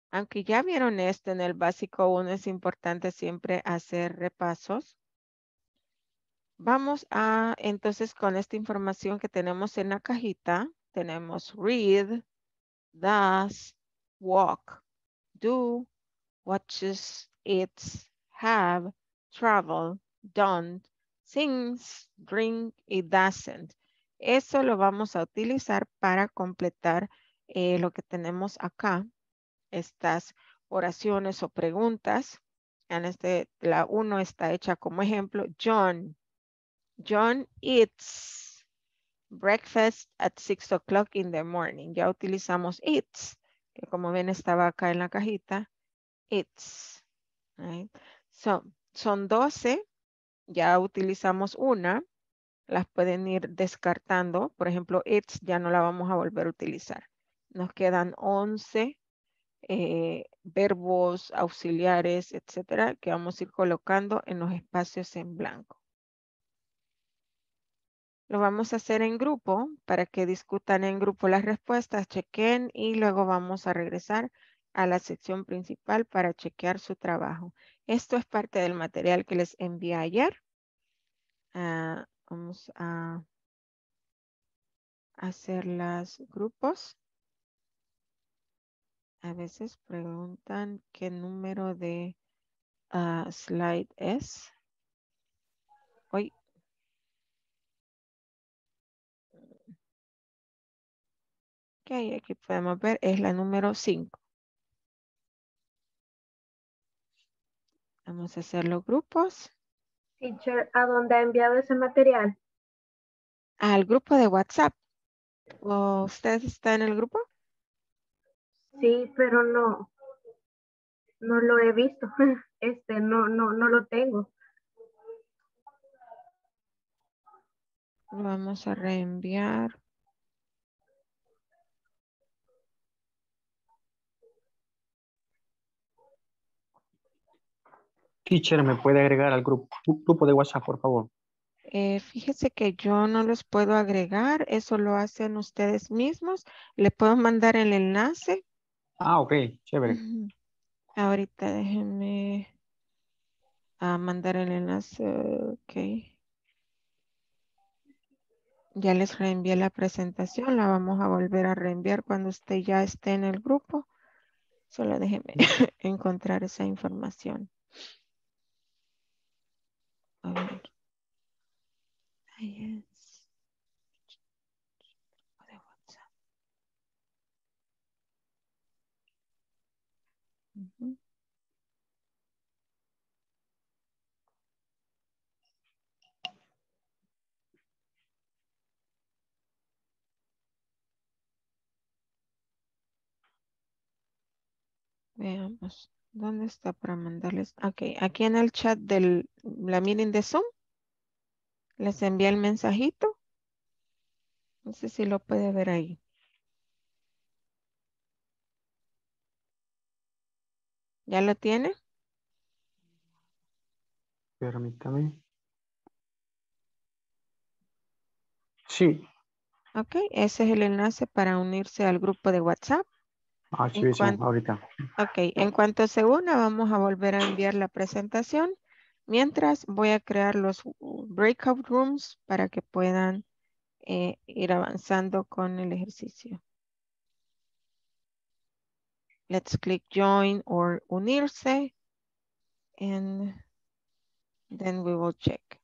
Aunque ya vieron esto en el básico uno, es importante siempre hacer repasos. Vamos a, entonces, con esta información que tenemos en la cajita, tenemos read, does, walk, do, watches, eats, have, travel, don't, sings, drink y doesn't. Eso lo vamos a utilizar para completar eh, lo que tenemos acá, estas oraciones o preguntas. En este, la uno está hecha como ejemplo. John. John eats breakfast at six o'clock in the morning. Ya utilizamos eats, que como ven estaba acá en la cajita. Eats. Right? So, son doce. Ya utilizamos una. Las pueden ir descartando. Por ejemplo, eats ya no la vamos a volver a utilizar. Nos quedan once eh, verbos auxiliares, etcétera, que vamos a ir colocando en los espacios en blanco. Lo vamos a hacer en grupo para que discutan en grupo las respuestas, chequen y luego vamos a regresar a la sección principal para chequear su trabajo. Esto es parte del material que les envié ayer. Uh, vamos a hacer los grupos. A veces preguntan qué número de uh, slide es. Hoy. Ok, aquí podemos ver, es la número cinco. Vamos a hacer los grupos. Teacher, ¿a dónde ha enviado ese material? Al grupo de WhatsApp. ¿O ¿Usted está en el grupo? Sí, pero no, no lo he visto. Este, no, no, no lo tengo. Lo vamos a reenviar. Teacher, ¿me puede agregar al grupo, grupo de WhatsApp, por favor? Eh, fíjese que yo no los puedo agregar. Eso lo hacen ustedes mismos. Le puedo mandar el enlace. Ah, ok, chévere. Uh-huh. Ahorita déjenme a mandar el enlace. Ok. Ya les reenvié la presentación. La vamos a volver a reenviar cuando usted ya esté en el grupo. Solo déjenme encontrar esa información. A ver. Ahí es. De WhatsApp. Uh-huh. Veamos. ¿Dónde está para mandarles? Ok, aquí en el chat de la meeting de Zoom. Les envié el mensajito. No sé si lo puede ver ahí. ¿Ya lo tiene? Permítame. Sí. Ok, ese es el enlace para unirse al grupo de WhatsApp. Ah, sí, En eso, cuanto, ahorita. ok, en cuanto se una, vamos a volver a enviar la presentación. Mientras voy a crear los breakout rooms para que puedan eh, ir avanzando con el ejercicio. Let's click join or unirse. And then we will check.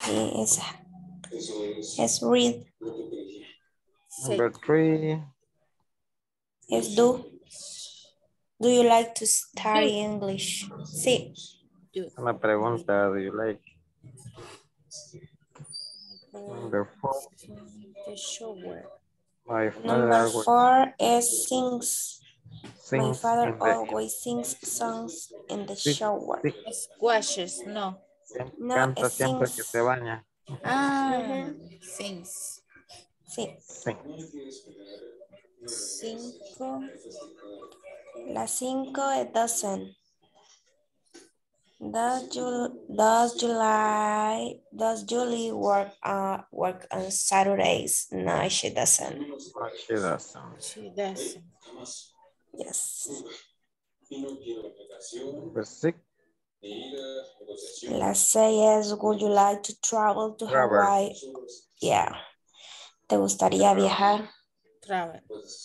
is, is read. Number three. Is do. Do you like to study Do. English? Sí. Do. Una pregunta, do you like? Number four. The shower. My father Number always four is sings. My sings father in the always sings songs in the sí, shower. sí, Squashes, no. siem- No, canta it siempre que sings. se baña. Ah, Ujú. sings. Sí. Sí. Cinco. La cinco es doesn't. Does you does July does Julie work uh work on Saturdays? No, she doesn't. No, she doesn't. She doesn't. Yes. Number six. La seis es would you like to travel to Travel. Hawaii? Yeah. ¿Te gustaría viajar? Travel.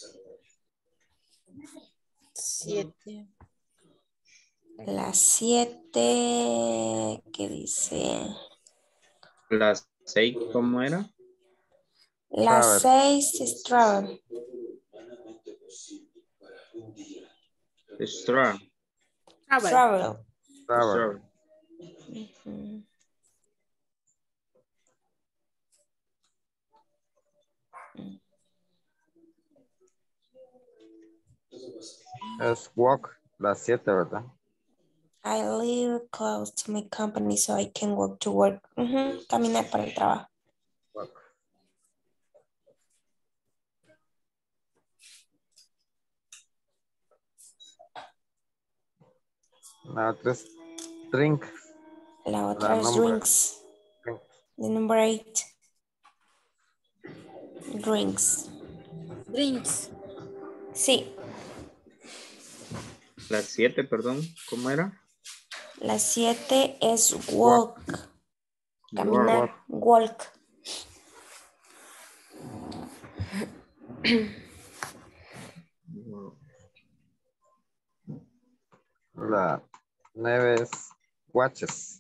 Siete. La siete, ¿qué dice? Las seis, ¿cómo era? La Travel. seis es travel. Straw. Travel. Travel. Travel. Ujú. Es walk. Las siete, ¿verdad? I live close to my company so I can walk to work. Ujú, caminar para el trabajo. Walk. La otra es drink. La otra La es number. drinks. Drink. The number eight. Drinks. Drinks. Sí. Las siete, perdón, ¿cómo era? La siete es Walk. walk. Caminar. Walk. La nueve es watches.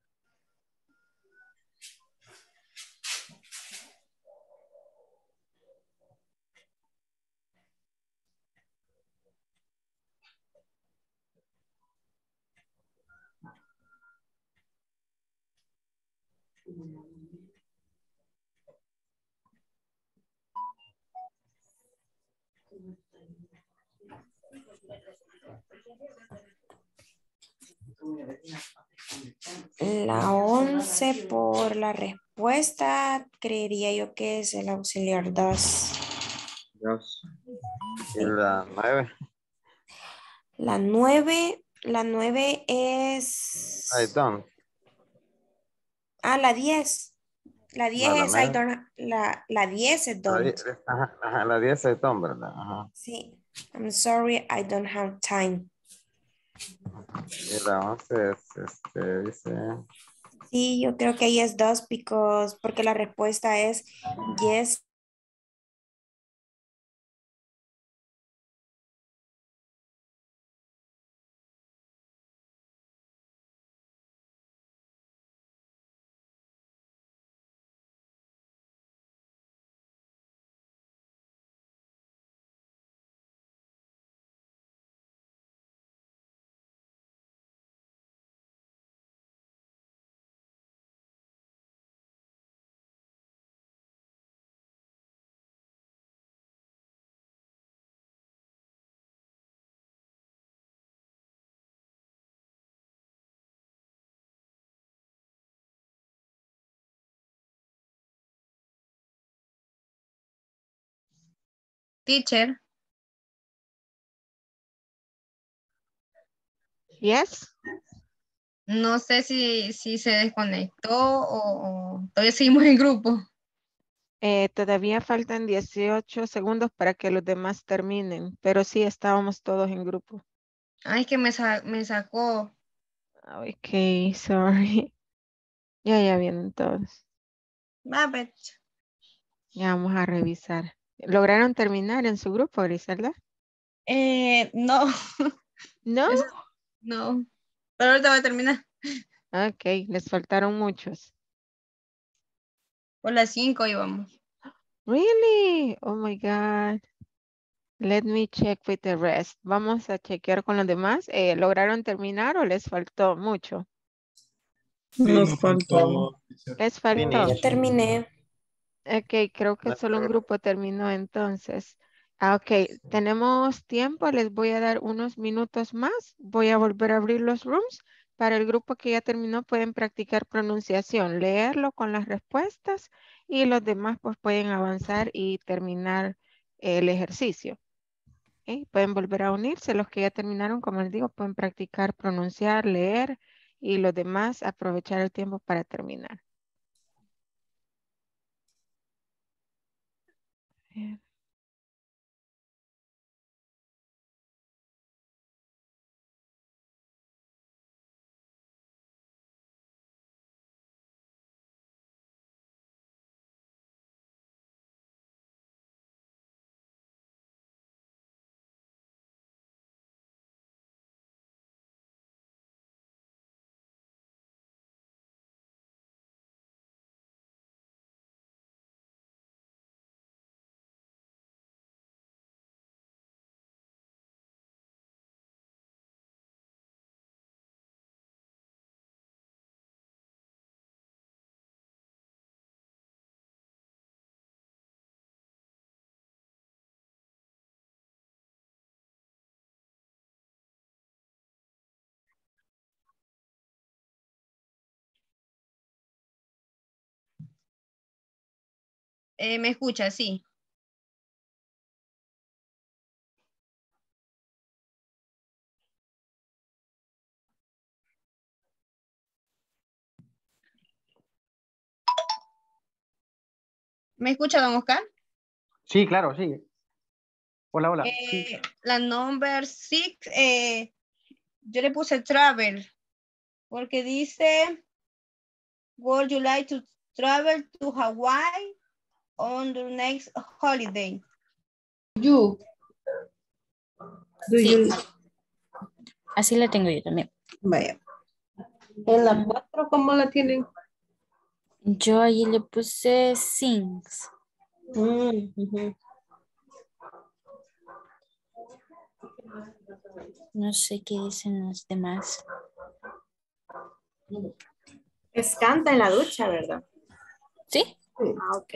La once por la respuesta, creería yo que es el auxiliar dos. Dos. Y la nueve. La nueve, la nueve es... I don't. Ah, la diez. La diez No, la es I nueve. don't. La, la diez es La don't. die- Ajá, ajá, la diez es don't, ¿verdad? Ajá. Sí. I'm sorry, I don't have time. Y la once es, este, dice, Sí, yo creo que ahí es dos because, porque la respuesta es yes. Teacher, Yes. no sé si, si se desconectó o, o todavía seguimos en grupo. Eh, todavía faltan dieciocho segundos para que los demás terminen, pero sí estábamos todos en grupo. Ay, que me, sa- me sacó. Ok, sorry. Ya, ya vienen todos. Va, bet. Ya vamos a revisar. ¿Lograron terminar en su grupo, Griselda? Eh, no. ¿No? Eso- no. Pero ahorita voy a terminar. Ok, les faltaron muchos. Por las cinco íbamos. Really? Oh my God. Let me check with the rest. Vamos a chequear con los demás. Eh, ¿Lograron terminar o les faltó mucho? Nos faltó. Les faltó. Ya terminé. Ok, creo que solo un grupo terminó entonces. Ah, ok, tenemos tiempo, les voy a dar unos minutos más. Voy a volver a abrir los rooms. Para el grupo que ya terminó pueden practicar pronunciación, leerlo con las respuestas y los demás pues pueden avanzar y terminar el ejercicio. Ok, pueden volver a unirse. Los que ya terminaron, como les digo, pueden practicar pronunciar, leer y los demás aprovechar el tiempo para terminar. Bien. Eh, ¿Me escucha? Sí. ¿Me escucha, don Oscar? Sí, claro, sí. Hola, hola. Eh, Sí. La number six, eh, yo le puse travel, porque dice, would you like to travel to Hawaii on the next holiday? You. Do Sí. you... Así la tengo yo también. Vaya. En la cuatro, ¿cómo la tienen? Yo ahí le puse sings. Mm, ujú. No sé qué dicen los demás. Es canta en la ducha, ¿verdad? ¿Sí? Ah, ok.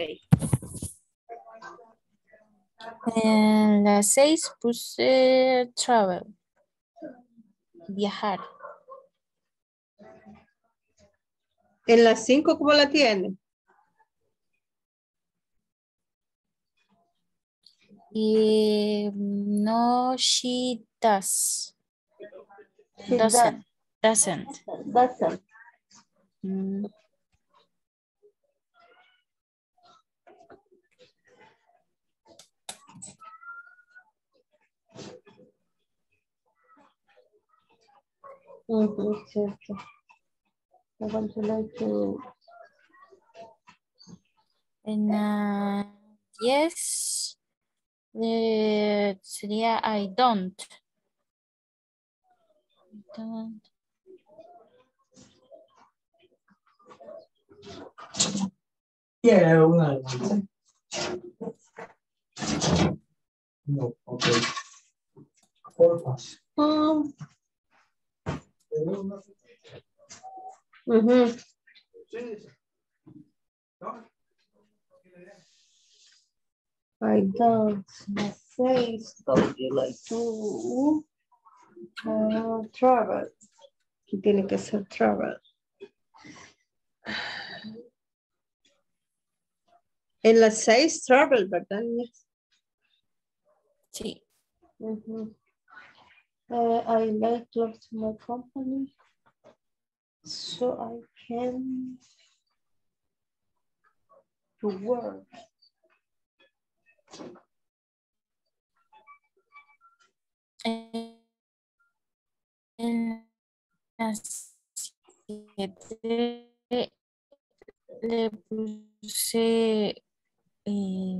En la seis puse travel. Viajar. En la cinco, ¿cómo la tienen? Y no, she does. She Doesn't. Doesn't. Doesn't. Mm. Mm-hmm, cierto. I want to like to... En la diez eh, sería I don't. Don't. Yeah, una. No, ok. Porfas. Um, ujú. I don't say stuff you like to uh, travel. Aquí tiene que ser travel. En las seis travel, ¿verdad? Sí. Uh-huh. uh, I like close to my company so I can to work. En las siete le puse eh,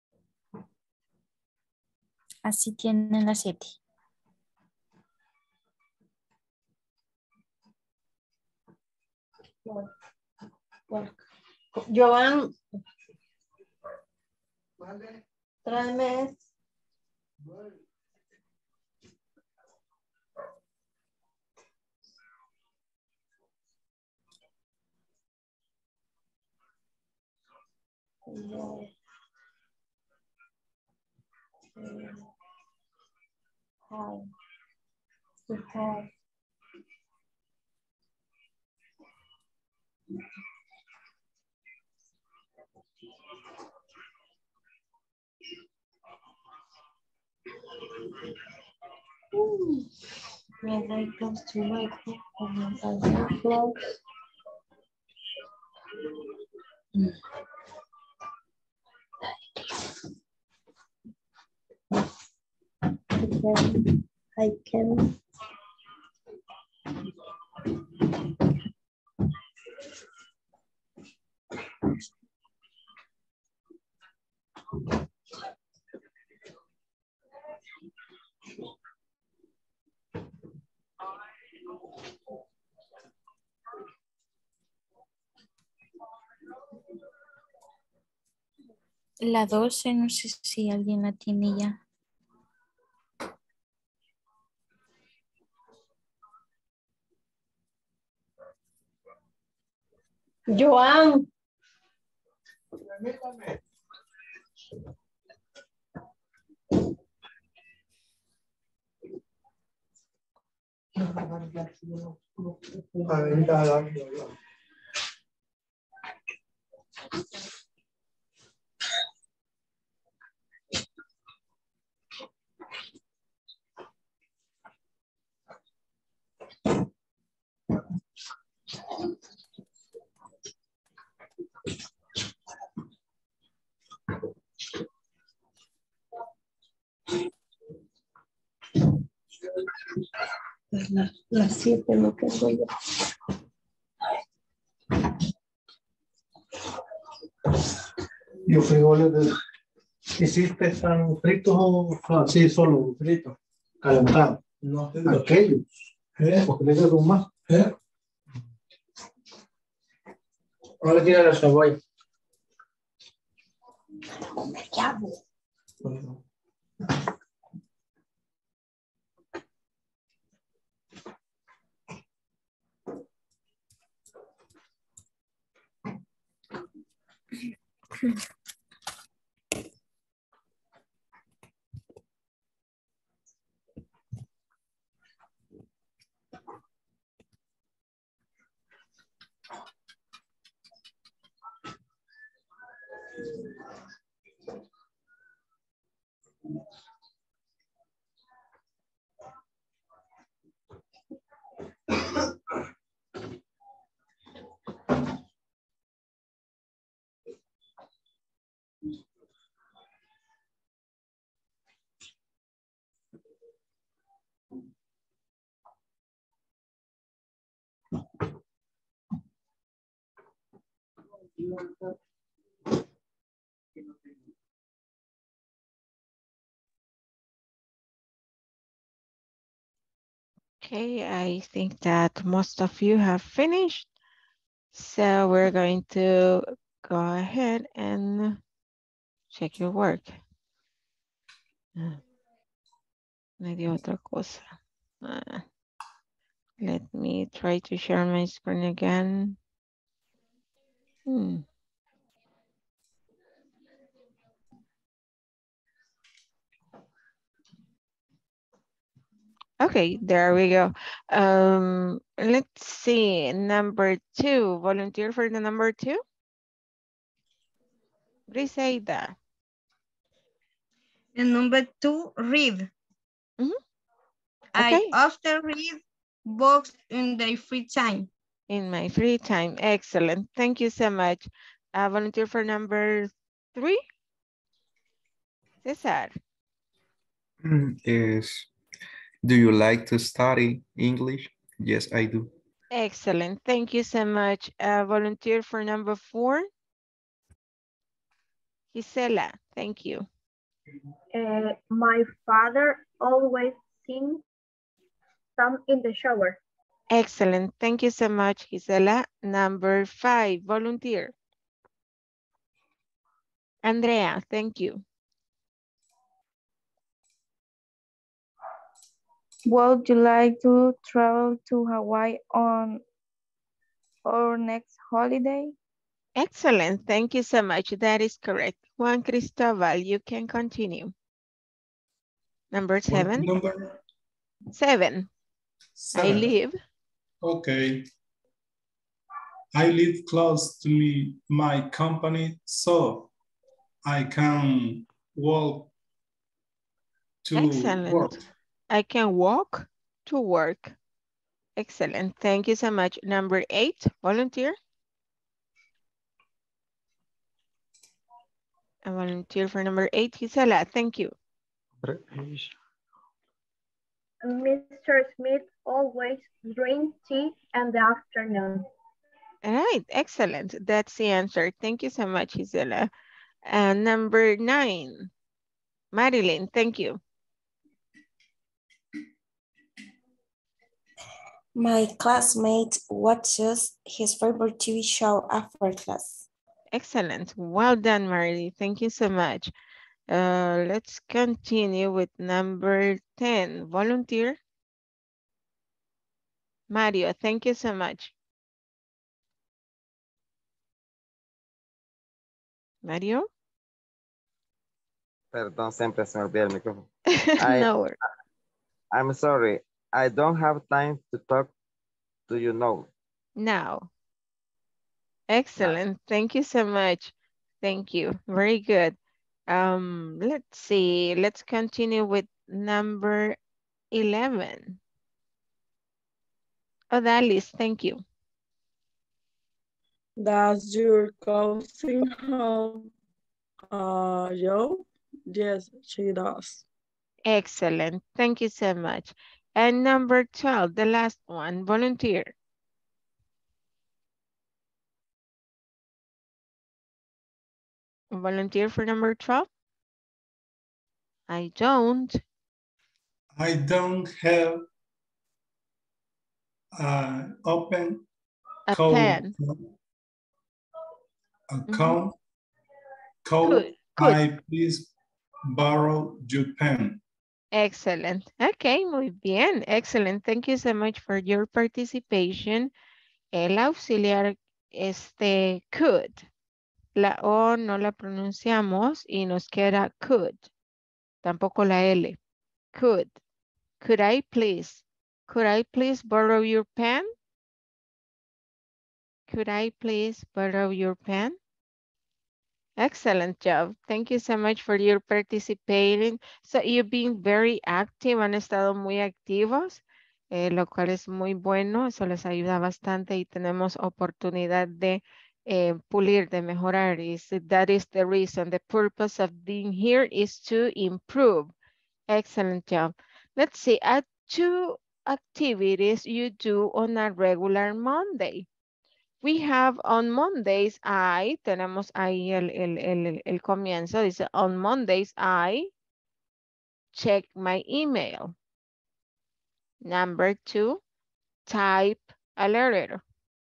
así tienen las siete. Joan, tráeme. No. How to have when I come to my performance as a vlog. I can. La doce, no sé si alguien la tiene ya. Joan. La, las siete no tengo yo. ¿Y los frijoles de... hiciste están fritos o así solo fritos? Calentados. No, aquellos. ¿Eh? Porque le quedo más. ¿Eh? Ahora le tira la cebolla. Bueno. Okay, I think that most of you have finished. So we're going to go ahead and check your work. Me dio otra cosa. Uh, let me try to share my screen again. Hmm. Okay, there we go. Um, let's see, number two, volunteer for the number two. Briseida. And number two, read. Mm-hmm. I Okay. often read books in the free time. In my free time, excellent. Thank you so much. Uh, volunteer for number three. Cesar. Is, do you like to study English? Yes, I do. Excellent. Thank you so much. Uh, volunteer for number four. Gisela, thank you. Uh, my father always sings some in the shower. Excellent. Thank you so much, Gisela. Number five, volunteer. Andrea, thank you. Would you like to travel to Hawaii on our next holiday? Excellent. Thank you so much. That is correct. Juan Cristobal, you can continue. Number seven. What number? Seven. Seven. I live. Okay. I live close to me, my company, so I can walk to Excellent. work. I can walk to work. Excellent. Thank you so much. Number eight, volunteer. A volunteer for number eight, Gisela. Thank you. Mister Smith always drinks tea in the afternoon. All right, excellent. That's the answer. Thank you so much, Gisela. And number nine, Marilyn, thank you. My classmate watches his favorite T V show after class. Excellent. Well done, Marilyn. Thank you so much. Uh, let's continue with number ten, volunteer. Mario, thank you so much. Mario? Perdón, siempre se me olvida el micrófono. I, No. I'm sorry. I don't have time to talk to you now. Now. Excellent. Thank you so much. Thank you. Very good. Um, let's see. Let's continue with number eleven. Odalis, thank you. Does your cousin have a job? Yes, she does. Excellent. Thank you so much. And number twelve, the last one, volunteer. Volunteer for number twelve? I don't. I don't have an open A code pen. account. Mm-hmm. Could Could, could. I please borrow your pen? Excellent. Okay, muy bien. Excellent. Thank you so much for your participation. El auxiliar, este, could. La O no la pronunciamos y nos queda could. Tampoco la L. Could. Could I please? Could I please borrow your pen? Could I please borrow your pen? Excellent job. Thank you so much for your participating. So you've been very active, han estado muy activos, eh, lo cual es muy bueno. Eso les ayuda bastante y tenemos oportunidad de eh, pulir, de mejorar. Is, that is the reason. The purpose of being here is to improve. Excellent job. Let's see, add two activities you do on a regular Monday. We have on Mondays, I, tenemos ahí el, el, el, el comienzo, dice, on Mondays, I check my email. Number two, type a letter.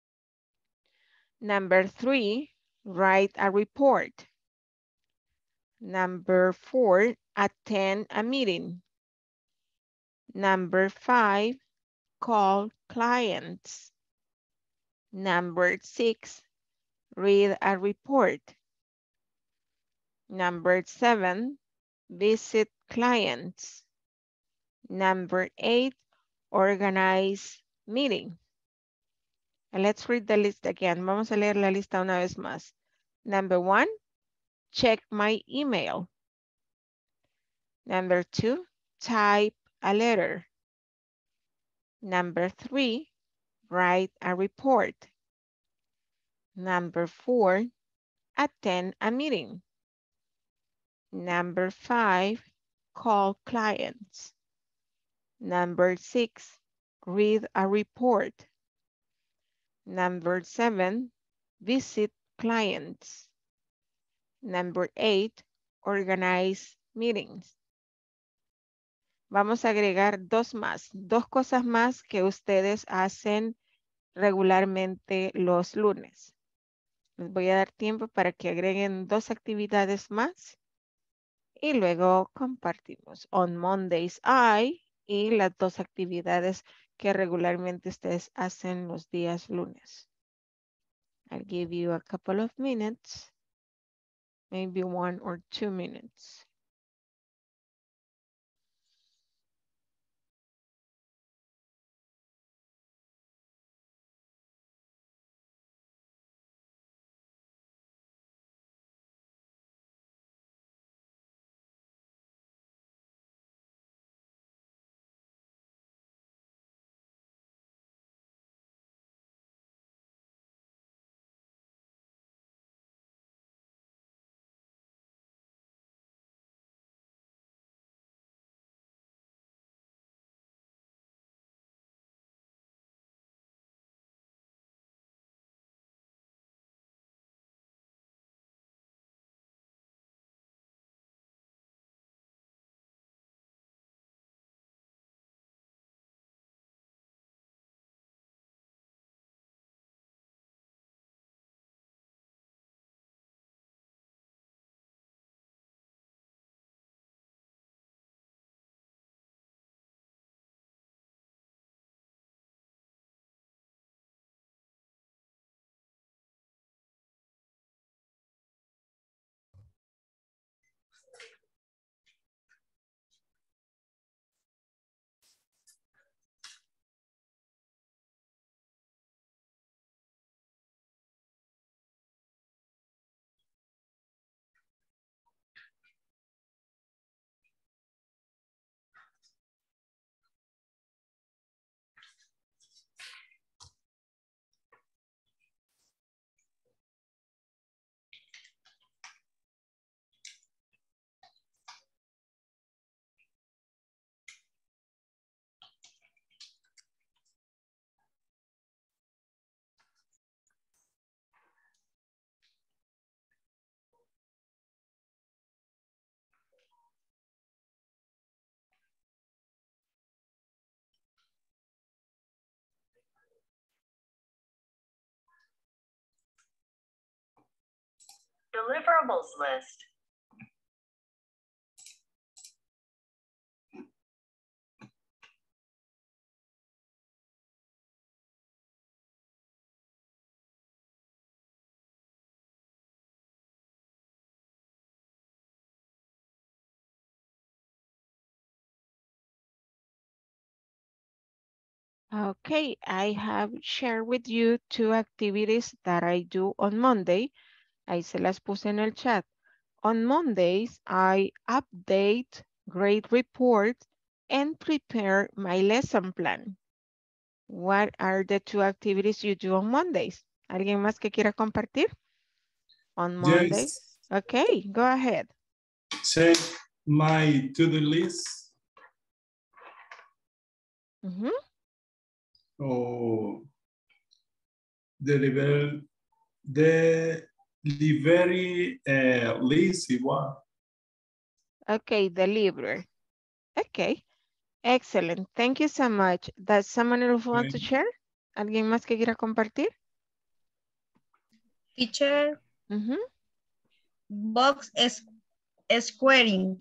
Number three, write a report. Number four, attend a meeting. Number five, call clients. Number six, read a report. Number seven, visit clients. Number eight, organize meeting. And let's read the list again. Vamos a leer la lista una vez más. Number one, check my email. Number two, type a letter. Number three, write a report. Number four, attend a meeting. Number five, call clients. Number six, read a report. Number seven, visit clients. Number eight, organize meetings. Vamos a agregar dos más, dos cosas más que ustedes hacen regularmente los lunes. Les voy a dar tiempo para que agreguen dos actividades más y luego compartimos. On Mondays I y las dos actividades que regularmente ustedes hacen los días lunes. I'll give you a couple of minutes, maybe one or two minutes. Deliverables list. Okay, I have shared with you two activities that I do on Monday. Ahí se las puse en el chat. On Mondays, I update grade reports and prepare my lesson plan. What are the two activities you do on Mondays? ¿Alguien más que quiera compartir? On Mondays? Yes. Okay, go ahead. Check my to-do list. Mm-hmm. Or deliver the delivery uh, list igual. Okay, deliver. Okay, excellent. Thank you so much. Does someone else want to share? ¿Alguien más que quiera compartir? Teacher. Mm-hmm. Box is squaring.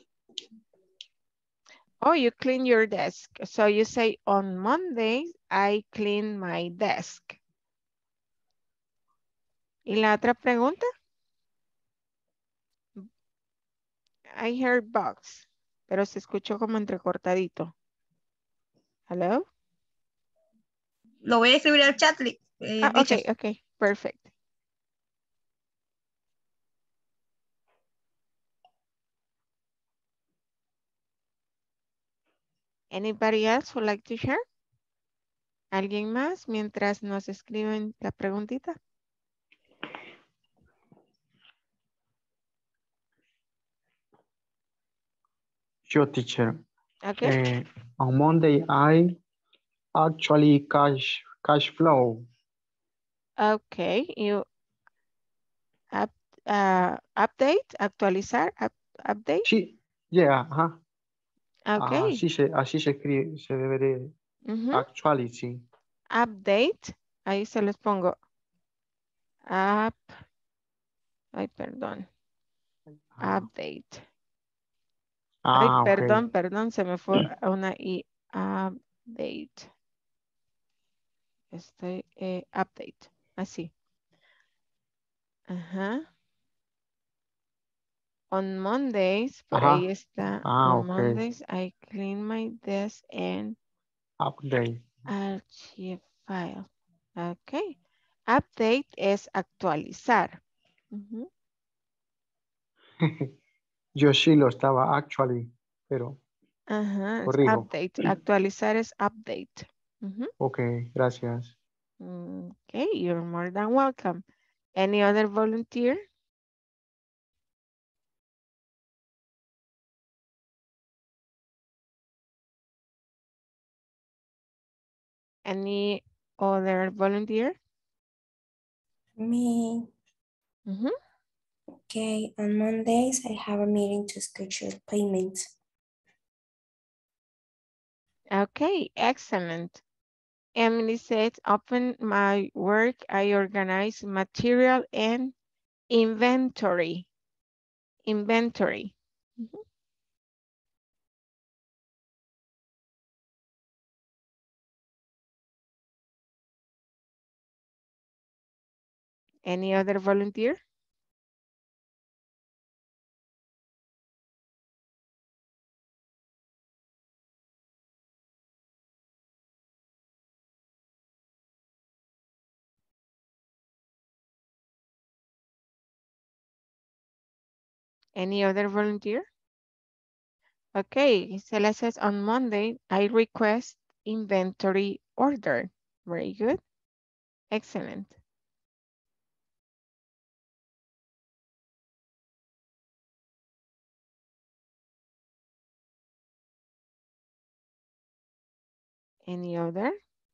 Oh, you clean your desk. So you say, on Monday, I clean my desk. ¿Y la otra pregunta? I heard box, pero se escuchó como entrecortadito. Hello? Lo voy a escribir al chat, eh, ah, teacher. okay, okay, perfect. Anybody else would like to share? ¿Alguien más mientras nos escriben la preguntita? Sure, teacher. Okay. Uh, on Monday, I actually cash cash flow. Okay, you up, uh, update, actualizar, up, update. Sí, yeah, uh-huh. Okay. Así se, así se escribe, se debería. Ujú. Actually, sí. Update. Ahí se les pongo. Up. Ay, perdón. Update. Ay, Ah, ok. perdón, perdón, se me fue a una I. Update. Estoy, eh, update. Así. Ajá. On Mondays, por ahí Ajá. está. Ah, On ok. Mondays, I clean my desk and Update. archive file. Ok. Update es actualizar. Ujú. Yo sí lo estaba, actually, pero Ajá, es corrijo. update. Actualizar es update. Ujú. Ok, gracias. Okay, you're more than welcome. Any other volunteer? Any other volunteer? Me. Mhm. Okay, on Mondays, I have a meeting to schedule payments. Okay, excellent. Emily said, open my work, I organize material and inventory. Inventory. Mhm. Any other volunteer? Any other volunteer? Okay, Gisela says on Monday, I request inventory order. Very good. Excellent. Any other?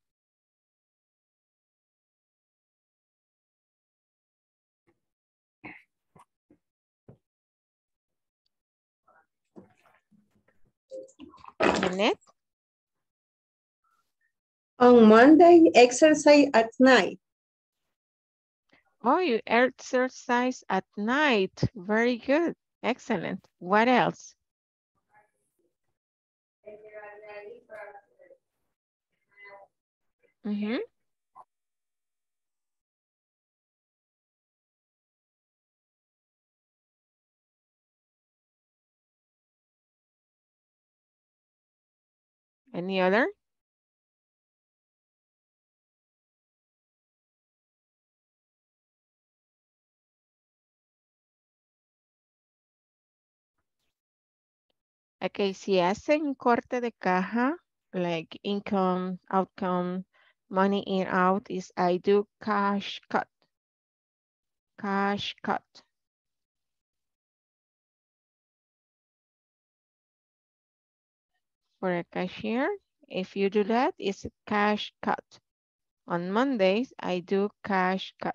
Jeanette? On Monday, exercise at night. Oh, you exercise at night. Very good. Excellent. What else? Mm-hmm. Any other? Okay, si hacen corte de caja, like income, outcome, money in, out, is I do cash cut. Cash cut. For a cashier, if you do that, it's a cash cut. On Mondays, I do cash cut.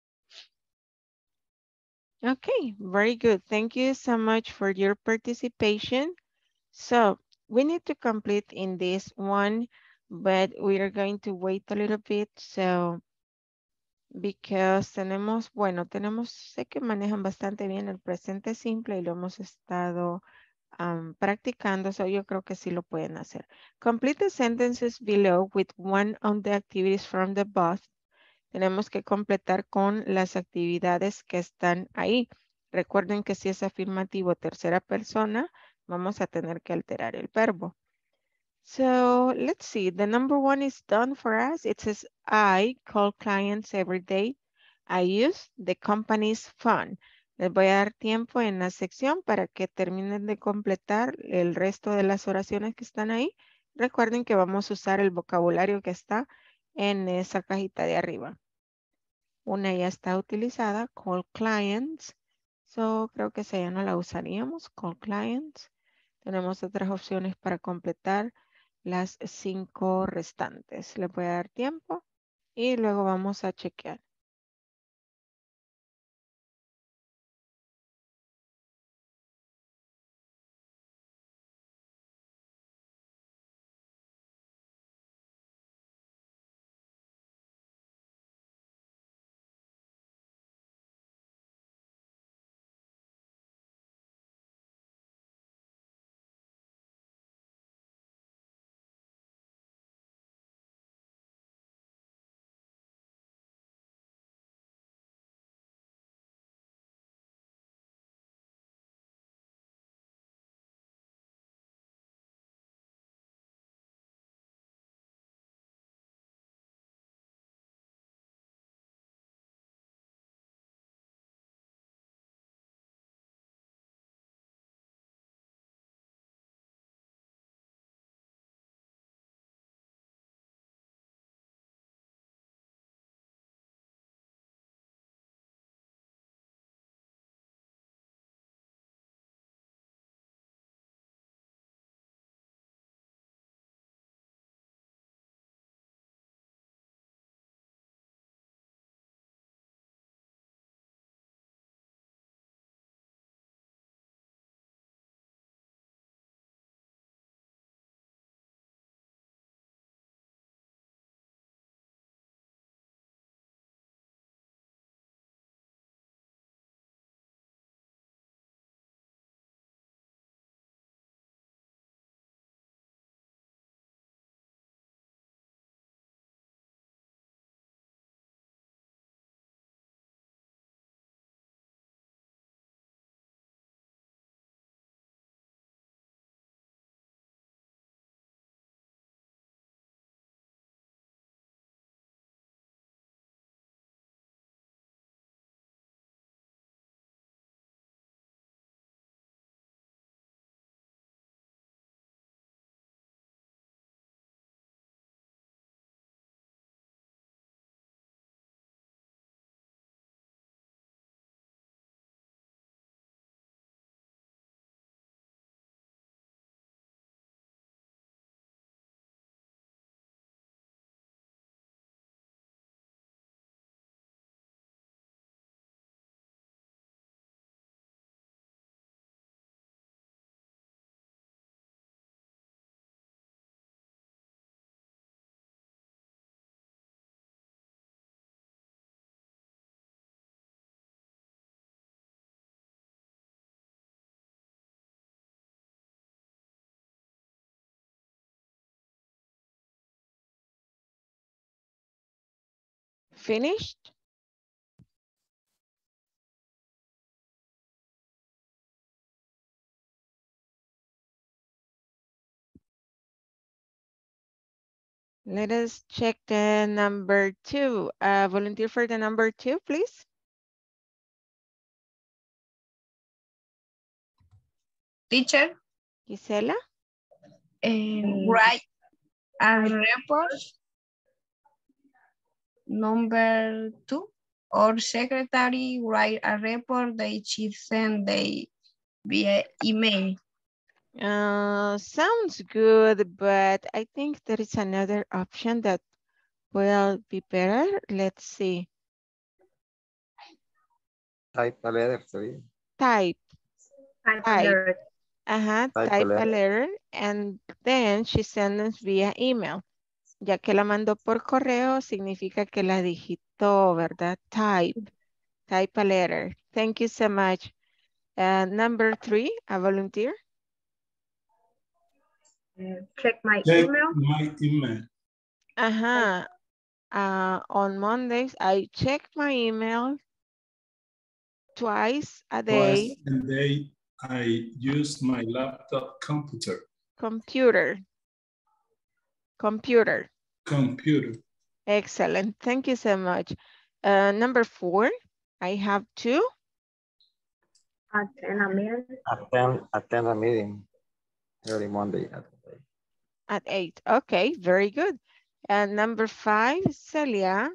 Okay, very good. Thank you so much for your participation. So we need to complete in this one, but we are going to wait a little bit. So, because tenemos, bueno, tenemos, sé que manejan bastante bien el presente simple y lo hemos estado um, practicando, so yo creo que sí lo pueden hacer. Complete the sentences below with one of the activities from the bus. Tenemos que completar con las actividades que están ahí. Recuerden que si es afirmativo tercera persona, vamos a tener que alterar el verbo. So let's see, the number one is done for us. It says, I call clients every day. I use the company's phone. Les voy a dar tiempo en la sección para que terminen de completar el resto de las oraciones que están ahí. Recuerden que vamos a usar el vocabulario que está en esa cajita de arriba. Una ya está utilizada, call clients. So creo que esa ya no la usaríamos, call clients. Tenemos otras opciones para completar las cinco restantes. Le voy a dar tiempo y luego vamos a chequear. finished? Let us check the number two. Uh, volunteer for the number two, please. Teacher. Gisela. Uh, write a report. Number two. Or secretary write a report they should send they via email. Uh, sounds good, but I think there is another option that will be better. Let's see. Type a letter, sorry. Type. Type a Type. letter. Ajá, Type a type a letter. letter and then she sends us via email. Ya que la mandó por correo, significa que la digitó, ¿verdad? Type. Type a letter. Thank you so much. Uh, number three, a volunteer. Uh, check my Check email. my email. Uh-huh. Uh, on Mondays, I check my email twice a day. Twice a day, I use my laptop computer. Computer. Computer. Computer. Excellent. Thank you so much. Uh, number four, I have two. Attend a meeting. Attend, attend a meeting every Monday at eight. At eight. Okay, very good. And number five, Celia.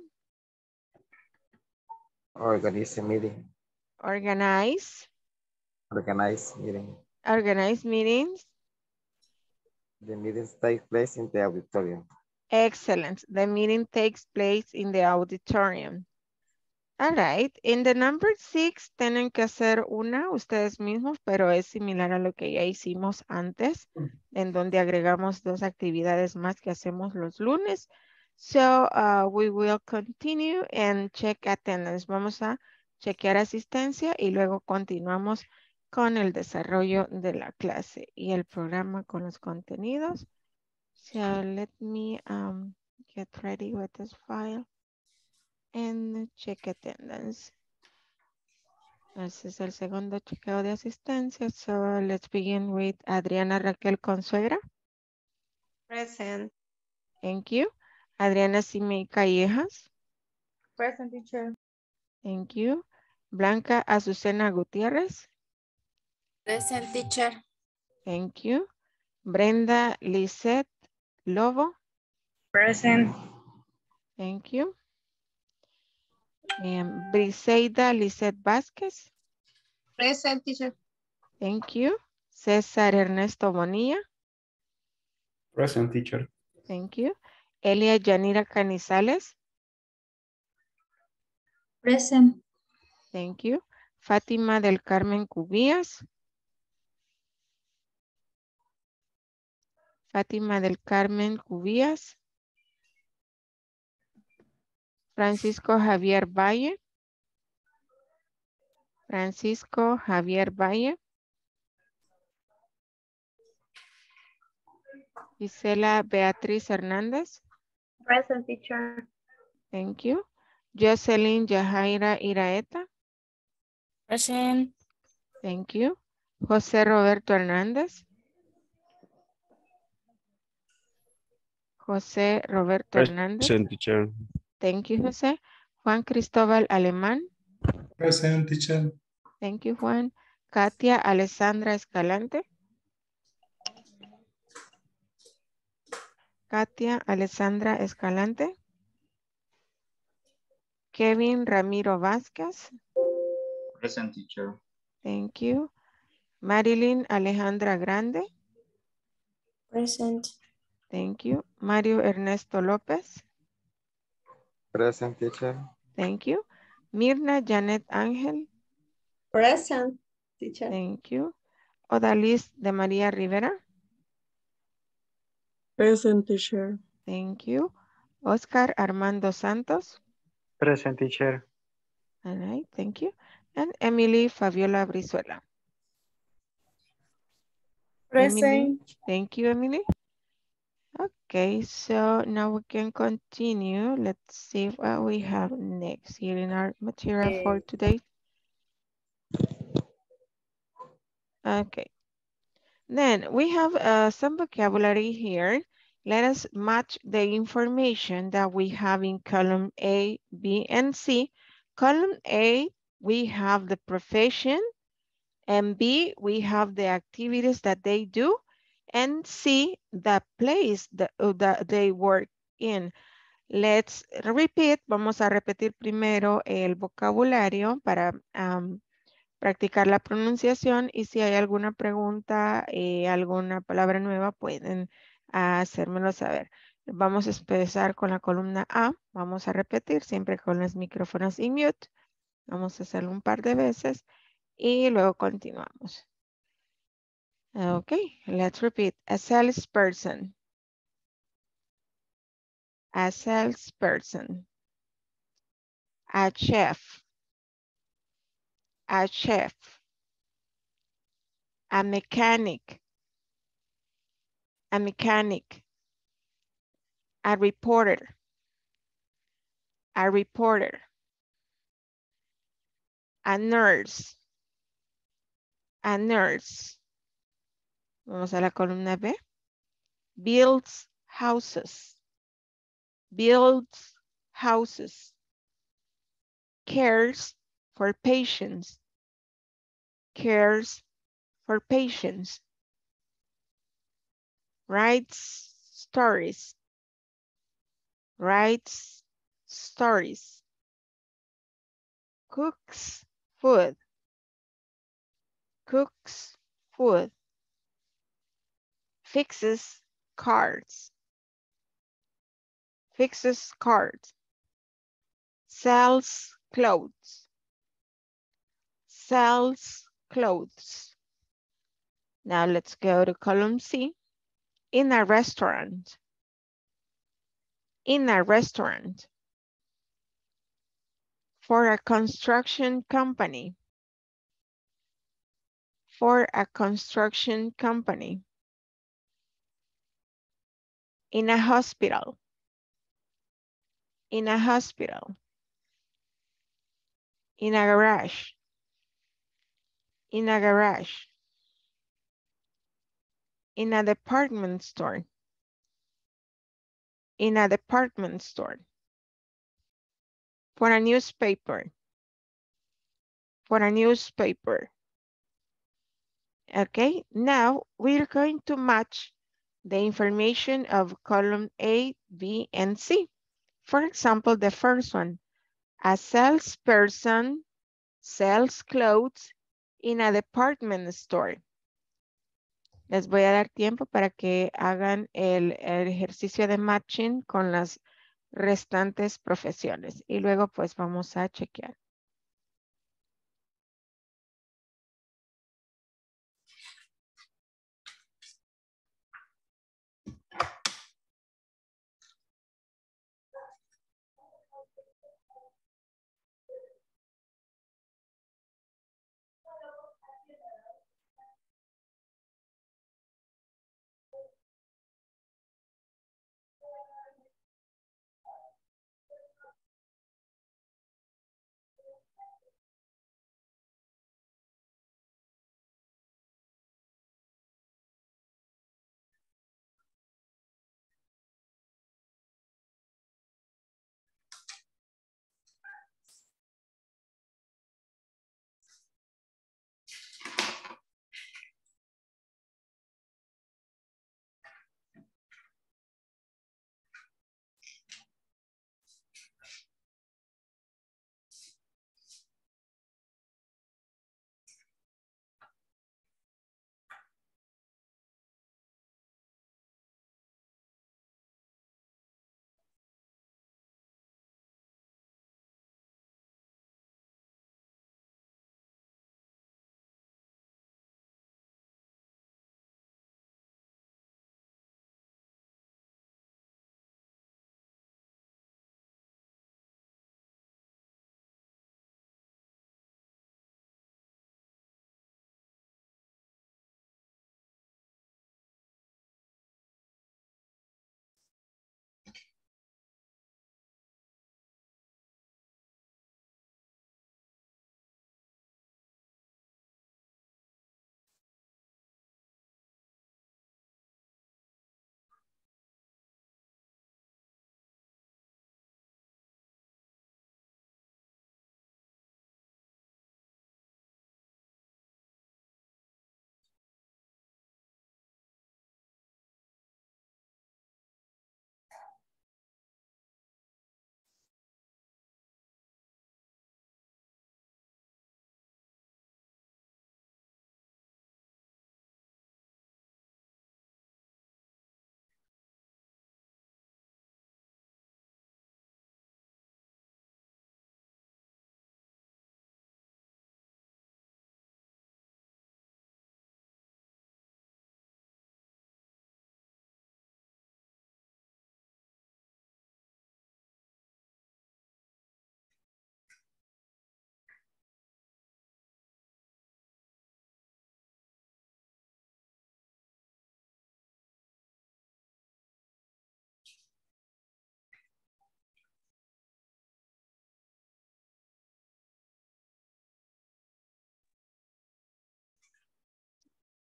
Organize a meeting. Organize. Organize meeting. Organize meetings. The meetings take place in the auditorium. Excellent. The meeting takes place in the auditorium. All right. In the number six, tienen que hacer una ustedes mismos, pero es similar a lo que ya hicimos antes, en donde agregamos dos actividades más que hacemos los lunes. So, uh, we will continue and check attendance. Vamos a chequear asistencia y luego continuamos con el desarrollo de la clase y el programa con los contenidos. So, let me um, get ready with this file. And check attendance. Ese es el segundo chequeo de asistencia. So let's begin with Adriana Raquel Consuegra. Present. Thank you. Adriana Simei Callejas. Present, teacher. Thank you. Blanca Azucena Gutiérrez. Present, teacher. Thank you. Brenda Lisette Lobo. Present. Thank you. Um, Briseida Lisette Vázquez. Present, teacher. Thank you. César Ernesto Bonilla. Present, teacher. Thank you. Elia Yanira Canizales. Present. Thank you. Fátima del Carmen Cubías. Fátima del Carmen Cubías. Francisco Javier Valle. Francisco Javier Valle. Gisela Beatriz Hernández. Present, teacher. Thank you. Jocelyn Yajaira Iraeta. Present. Thank you. José Roberto Hernández. José Roberto Hernández. Present, teacher. Thank you, José. Juan Cristóbal Alemán. Present, teacher. Thank you, Juan. Katia Alessandra Escalante. Katia Alessandra Escalante. Kevin Ramiro Vázquez. Present, teacher. Thank you. Marilyn Alejandra Grande. Present. Thank you. Mario Ernesto López. Present, teacher. Thank you. Mirna Janet Ángel. Present, teacher. Thank you. Odalis de María Rivera. Present, teacher. Thank you. Oscar Armando Santos. Present, teacher. All right, thank you. And Emily Fabiola Brizuela. Present. Emily, thank you, Emily. Okay, so now we can continue. Let's see what we have next here in our material for today. Okay. Then we have uh, some vocabulary here. Let us match the information that we have in column A, B, and C. Column A, we have the profession, and B, we have the activities that they do, and C, the place that, uh, that they work in. Let's repeat. Vamos a repetir primero el vocabulario para um, practicar la pronunciación, y si hay alguna pregunta, eh, alguna palabra nueva, pueden hacérmelo saber. Vamos a empezar con la columna A. Vamos a repetir siempre con los micrófonos en mute. Vamos a hacerlo un par de veces y luego continuamos. Ok, let's repeat. A salesperson. A salesperson. A chef. A chef. A mechanic. A mechanic. A reporter. A reporter. A nurse. A nurse. Vamos a la columna B. Builds houses. Builds houses. Cares for patients. Cares for patients. Writes stories. Writes stories. Cooks food. Cooks food. Fixes cars. Fixes cars. Sells clothes. Sells clothes. Now let's go to column C. In a restaurant. In a restaurant. For a construction company. For a construction company. In a hospital. In a hospital. In a garage. In a garage. In a department store. In a department store. For a newspaper. For a newspaper. Okay, now we're going to match the information of column A, B, and C. For example, the first one, a salesperson sells clothes in a department store. Les voy a dar tiempo para que hagan el, el ejercicio de matching con las restantes profesiones y luego pues vamos a chequear.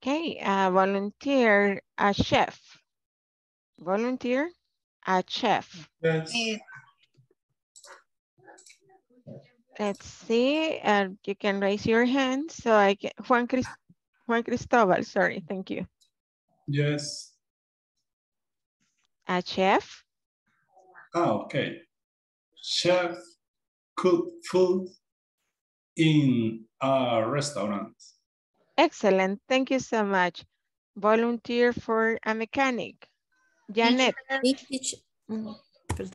Okay, uh, volunteer, a chef. Volunteer, a chef. Yes. Eh, Let's see, uh, you can raise your hand. So I can, Juan, Crist Juan Cristobal, sorry, thank you. Yes. A chef. Ah, okay. Chef cook food in a restaurant. Excellent, thank you so much. Volunteer for a mechanic. Janet. Teacher. Mm, perdón.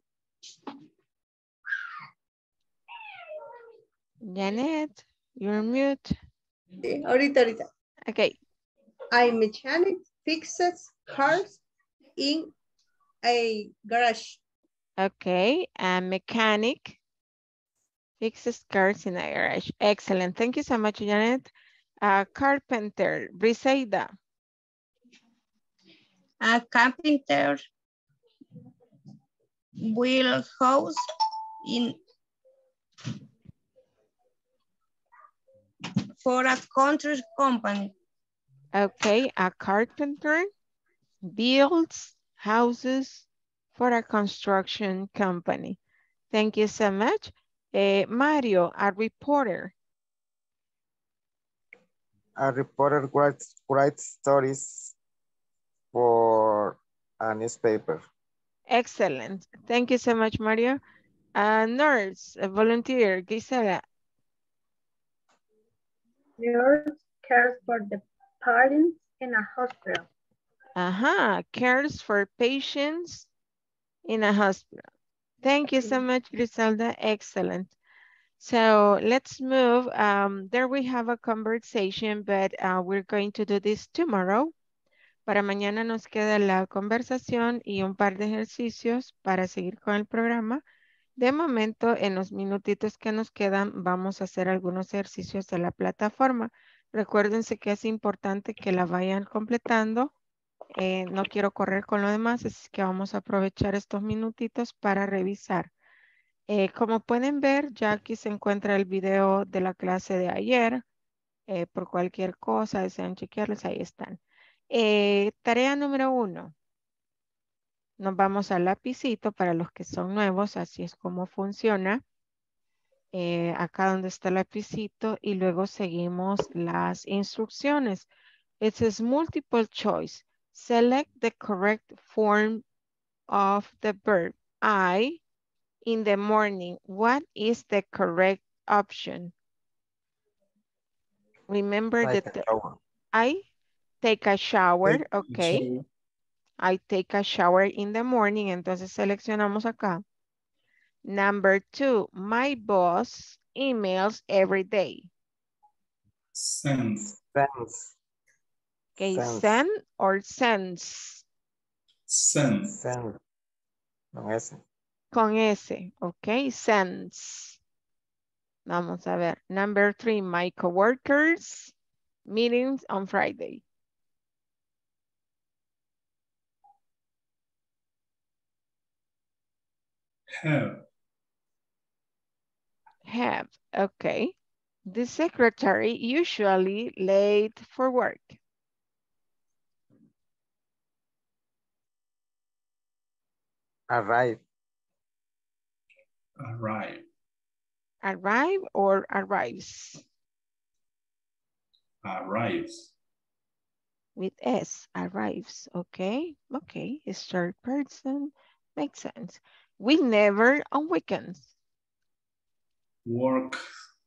Janet, you're mute. Sí, ahorita, ahorita. Okay. A mechanic fixes cars in a garage. Okay, a mechanic fixes cars in a garage. Excellent. Thank you so much, Janet. A carpenter, Briseida. A carpenter will house in for a country company. Okay, a carpenter builds houses for a construction company. Thank you so much. Uh, Mario, a reporter. A reporter writes, writes stories for a newspaper. Excellent. Thank you so much, Mario. A nurse, a volunteer, Gisela. Nurse cares for the patients in a hospital. Uh-huh, cares for patients in a hospital. Thank you so much, Griselda. Excellent. So let's move. Um, there we have a conversation, but uh, we're going to do this tomorrow. Para mañana nos queda la conversación y un par de ejercicios para seguir con el programa. De momento, en los minutitos que nos quedan, vamos a hacer algunos ejercicios de la plataforma. Recuérdense que es importante que la vayan completando. Eh, no quiero correr con lo demás, así que vamos a aprovechar estos minutitos para revisar. Eh, como pueden ver, ya aquí se encuentra el video de la clase de ayer. Eh, por cualquier cosa, desean chequearlos, ahí están. Eh, tarea número uno. Nos vamos al lapicito para los que son nuevos, así es como funciona. Eh, acá donde está el lapicito y luego seguimos las instrucciones. It says multiple choice. Select the correct form of the verb. I in the morning. What is the correct option? Remember Like that a shower. I take a shower. Take Okay. shower. I take a shower in the morning. Entonces seleccionamos acá. Number two, my boss emails every day. Send. Sense. Okay, Sense. send or sends. Send. Sense. Con S. Con S, ok, sends. Vamos a ver. Number three, my coworkers meetings on Friday. Have. Have, okay. The secretary usually late for work. Arrive. Arrive. Arrive or arrives? Arrives. With S, arrives, okay, okay, it's third person, makes sense. We never on weekends. Work.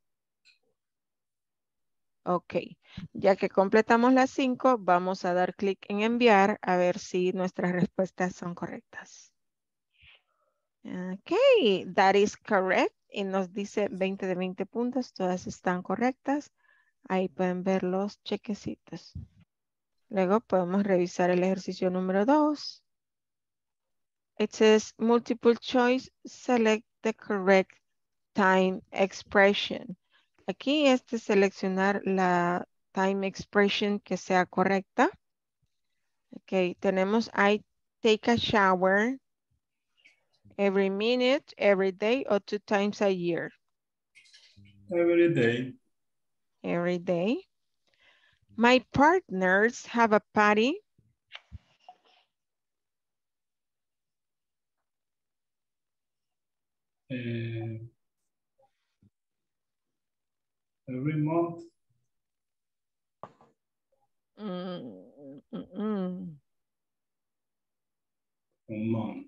Ok, ya que completamos las cinco, vamos a dar clic en enviar a ver si nuestras respuestas son correctas. Ok, that is correct. Y nos dice veinte de veinte puntos, todas están correctas. Ahí pueden ver los chequecitos. Luego podemos revisar el ejercicio número dos. It says multiple choice, select the correct time expression. Aquí es de seleccionar la time expression que sea correcta. Ok, tenemos I take a shower every minute, every day, or two times a year. Every day. Every day. My partners have a party. Uh, every month. Mm, mm, mm. A month.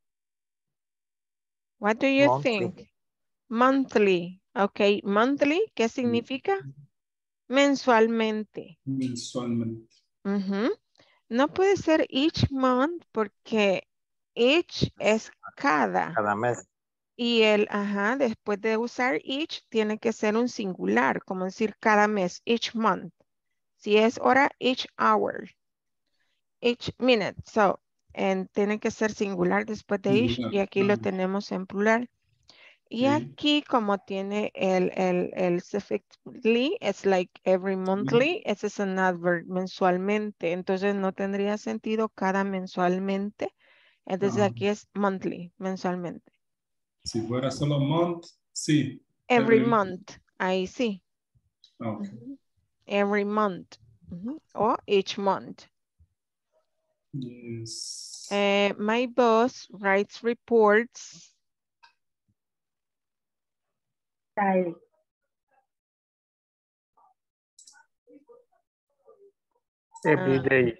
What do you Monthly. think? Monthly. Ok, monthly, ¿qué significa? Mensualmente. Mensualmente. Ujú. No puede ser each month porque each es cada. Cada mes. Y el, ajá, después de usar each, tiene que ser un singular, como decir cada mes, each month. Si es hora, each hour. Each minute. So, and tiene que ser singular después de each, Singular, y aquí lo claro. tenemos en plural. Y Sí. aquí, como tiene el, el, el suffix ly, it's like every monthly, ese es un adverb mensualmente. Entonces no tendría sentido cada mensualmente. Entonces Ajá. aquí es monthly, mensualmente. Si fuera solo month, sí. Every Every month, ahí sí. Okay. Ujú. Every month. Ujú. O each month. Yes. Eh, my boss writes reports. Daily. Every Ah, day.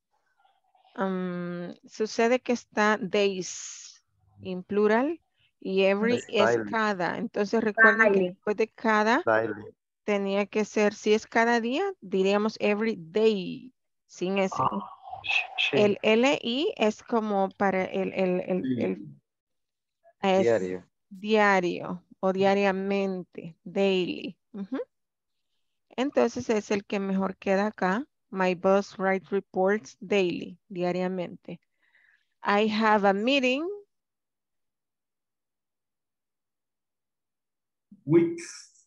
um, sucede que está days en plural y every Es es daily. cada. Entonces recuerden que Daily. después de cada Daily. tenía que ser, si es cada día, diríamos every day, sin ese. Ah, sí. El L I es como para el, el, el, Sí. el- es Diario. diario o diariamente, daily. Ujú. Entonces es el que mejor queda acá. My boss writes reports daily, diariamente. I have a meeting. Weeks.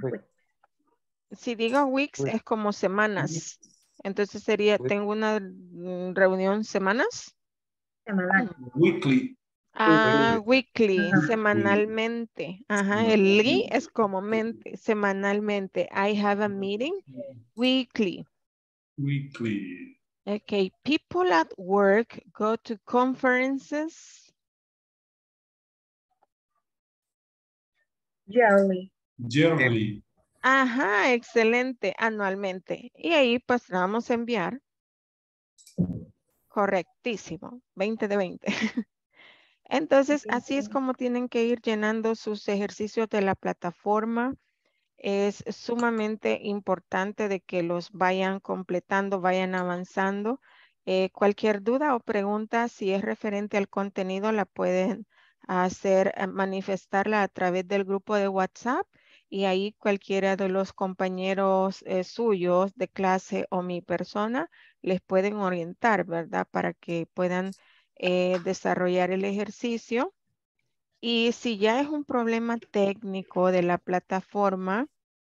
Si digo weeks Week. es como semanas. Entonces sería, Week. tengo una mm, reunión semanas. Semanal. Weekly. Ah, weekly, Ajá. semanalmente. Ajá, el li es como mente, semanalmente. I have a meeting weekly. Weekly. Okay, people at work go to conferences. Yearly. Yearly. Ajá, excelente, anualmente. Y ahí pues la vamos a enviar. Correctísimo, veinte de veinte. Entonces, así es como tienen que ir llenando sus ejercicios de la plataforma. Es sumamente importante de que los vayan completando, vayan avanzando. Eh, cualquier duda o pregunta, si es referente al contenido, la pueden hacer, eh, manifestarla a través del grupo de WhatsApp y ahí cualquiera de los compañeros eh, suyos de clase o mi persona les pueden orientar, ¿verdad? Para que puedan eh, desarrollar el ejercicio. Y si ya es un problema técnico de la plataforma,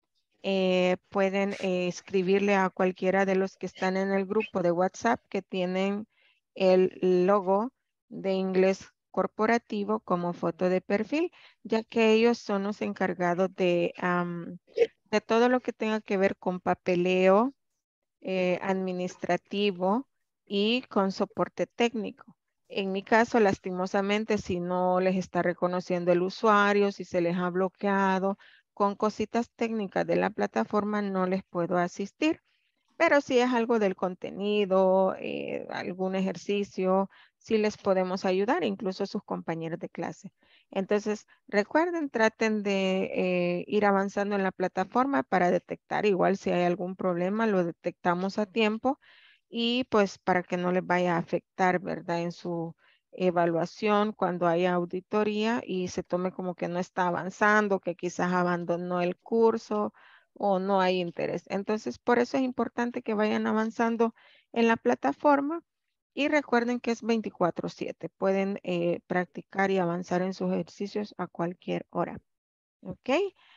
eh, pueden eh, escribirle a cualquiera de los que están en el grupo de WhatsApp que tienen el logo de inglés corporativo como foto de perfil, ya que ellos son los encargados de, am, de todo lo que tenga que ver con papeleo eh, administrativo y con soporte técnico. En mi caso, lastimosamente, si no les está reconociendo el usuario, si se les ha bloqueado, con cositas técnicas de la plataforma no les puedo asistir. Pero si es algo del contenido, eh, algún ejercicio, sí les podemos ayudar, incluso sus compañeros de clase. Entonces, recuerden, traten de eh, ir avanzando en la plataforma para detectar. Igual si hay algún problema, lo detectamos a tiempo y pues para que no les vaya a afectar, ¿verdad? En su evaluación cuando haya auditoría y se tome como que no está avanzando, que quizás abandonó el curso o no hay interés. Entonces, por eso es importante que vayan avanzando en la plataforma y recuerden que es veinticuatro siete. Pueden eh, practicar y avanzar en sus ejercicios a cualquier hora. ¿Ok?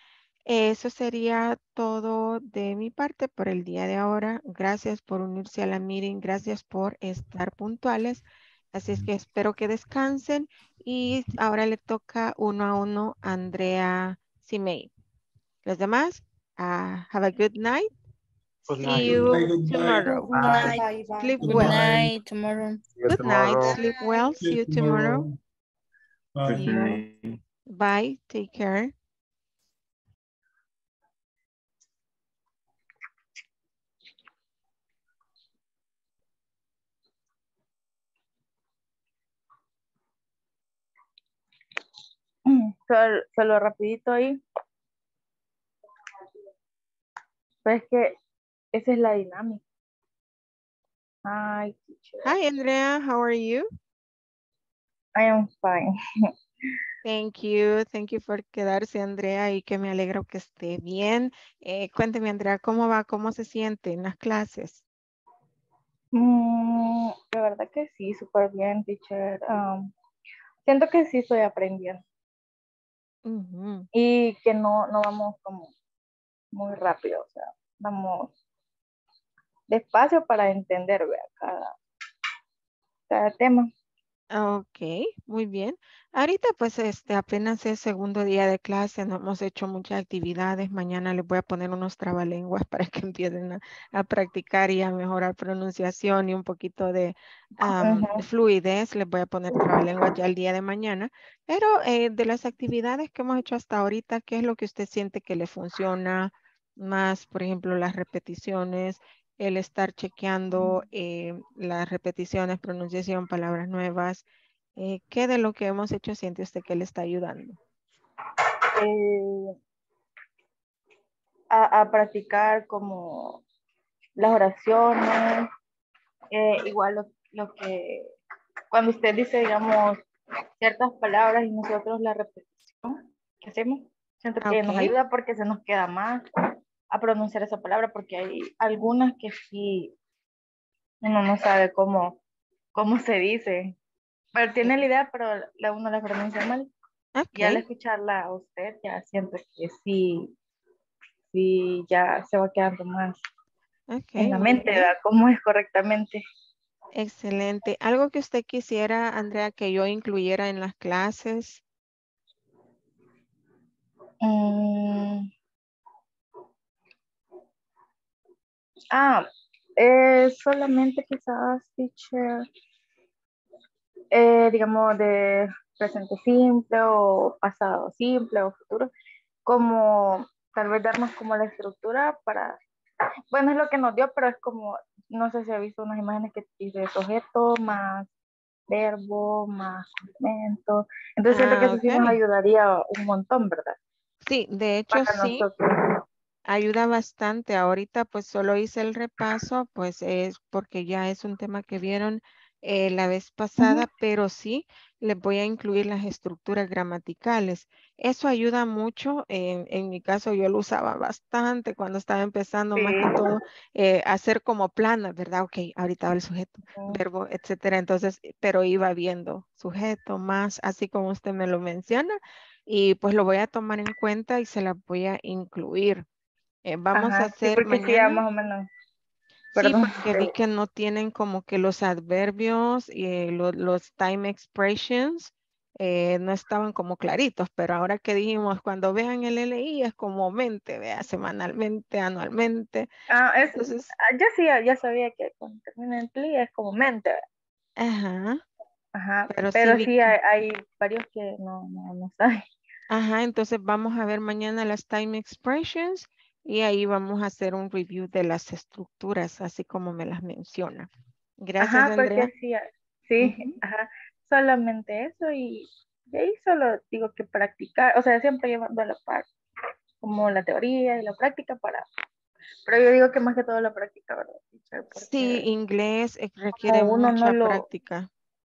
Eso sería todo de mi parte por el día de ahora. Gracias por unirse a la meeting. Gracias por estar puntuales. Así es que espero que descansen. Y ahora le toca uno a uno a Andrea Simei. Los demás, uh, have a good night. Good See night. you tomorrow. Good night. Bye, bye. Sleep Good well. night tomorrow. Good night. Sleep well. See you tomorrow. Bye. See you. Bye. Take care. Solo, solo rapidito ahí. Pues es que esa es la dinámica. Ay, teacher. Hi, Andrea. How are you? I am fine. Thank you. Thank you por quedarse, Andrea, y que me alegro que esté bien. Eh, cuénteme, Andrea, ¿cómo va? ¿Cómo se siente en las clases? Mm, de verdad que sí, súper bien, teacher. Um, siento que sí estoy aprendiendo. Ujú. Y que no, no vamos como muy rápido, o sea, vamos despacio para entender, vea, cada, cada tema. Ok, muy bien. Ahorita pues este apenas es segundo día de clase, no hemos hecho muchas actividades. Mañana les voy a poner unos trabalenguas para que empiecen a, a practicar y a mejorar pronunciación y un poquito de am, Ujú. fluidez. Les voy a poner trabalenguas ya el día de mañana. Pero eh, de las actividades que hemos hecho hasta ahorita, ¿qué es lo que usted siente que le funciona más? Por ejemplo, las repeticiones, el estar chequeando eh, las repeticiones, pronunciación, palabras nuevas. Eh, ¿qué de lo que hemos hecho siente usted que le está ayudando? Eh, a, a practicar como las oraciones, eh, igual lo, lo que, cuando usted dice, digamos, ciertas palabras y nosotros la repetición que hacemos, siento Ah, que nos ok. ayuda porque se nos queda más a pronunciar esa palabra, porque hay algunas que sí uno no sabe cómo, cómo se dice, pero tiene la idea, pero la uno la pronuncia mal. Y al Ok, escucharla a usted, ya siento que sí, sí, ya se va quedando más ok, en la muy mente, bien. ¿verdad? Cómo es correctamente. Excelente. ¿Algo que usted quisiera, Andrea, que yo incluyera en las clases? Mm, ah, eh, solamente quizás, teacher, eh, digamos, de presente simple o pasado simple o futuro, como tal vez darnos como la estructura para, bueno, es lo que nos dio, pero es como, no sé si ha visto unas imágenes que dice sujeto más verbo más complemento. Entonces siento que Ah, eso sí nos ok. ayudaría un montón, ¿verdad? Sí, de hecho Para sí. nosotros. Ayuda bastante. Ahorita pues solo hice el repaso, pues es porque ya es un tema que vieron eh, la vez Ujú. pasada, pero sí les voy a incluir las estructuras gramaticales. Eso ayuda mucho. En, en mi caso yo lo usaba bastante cuando estaba empezando Sí. más que todo eh, a hacer como planas, ¿verdad? Ok, ahorita va el sujeto, Ujú. verbo, etcétera. Entonces, pero iba viendo sujeto más, así como usted me lo menciona, y pues lo voy a tomar en cuenta y se las voy a incluir. Eh, vamos a Ajá, sí, hacer porque sí, ya mañana. más o menos, Sí, perdón. porque vi que no tienen como que los adverbios y eh, lo- los time expressions eh, no estaban como claritos, pero ahora que dijimos, cuando vean el L I es como mente, vea, semanalmente, anualmente. Ah, es, Entonces, ah, yo sí, ya, ya sabía que cuando termina en pli es como mente, ¿verdad? ajá, Ajá, pero sí pero vi sí que, hay, hay varios que no, no, no saben. ajá, entonces vamos a ver mañana las time expressions y ahí vamos a hacer un review de las estructuras, así como me las menciona. Gracias, Ajá, Andrea. porque sí, ah, sí, Ujú. ajá, solamente eso y de ahí solo digo que practicar, o sea, siempre llevando a la par como la teoría y la práctica para, pero yo digo que más que todo la práctica, ¿verdad, teacher? Sí, Porque inglés eh, requiere como uno no mucha lo, práctica.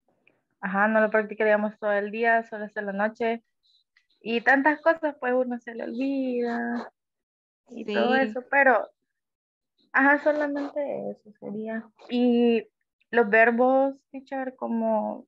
ajá, no lo practica, digamos, todo el día, solo hasta la noche, y tantas cosas, pues uno se le olvida y todo Sí, eso, pero, ajá, solamente eso sería. Y los verbos, teacher, como,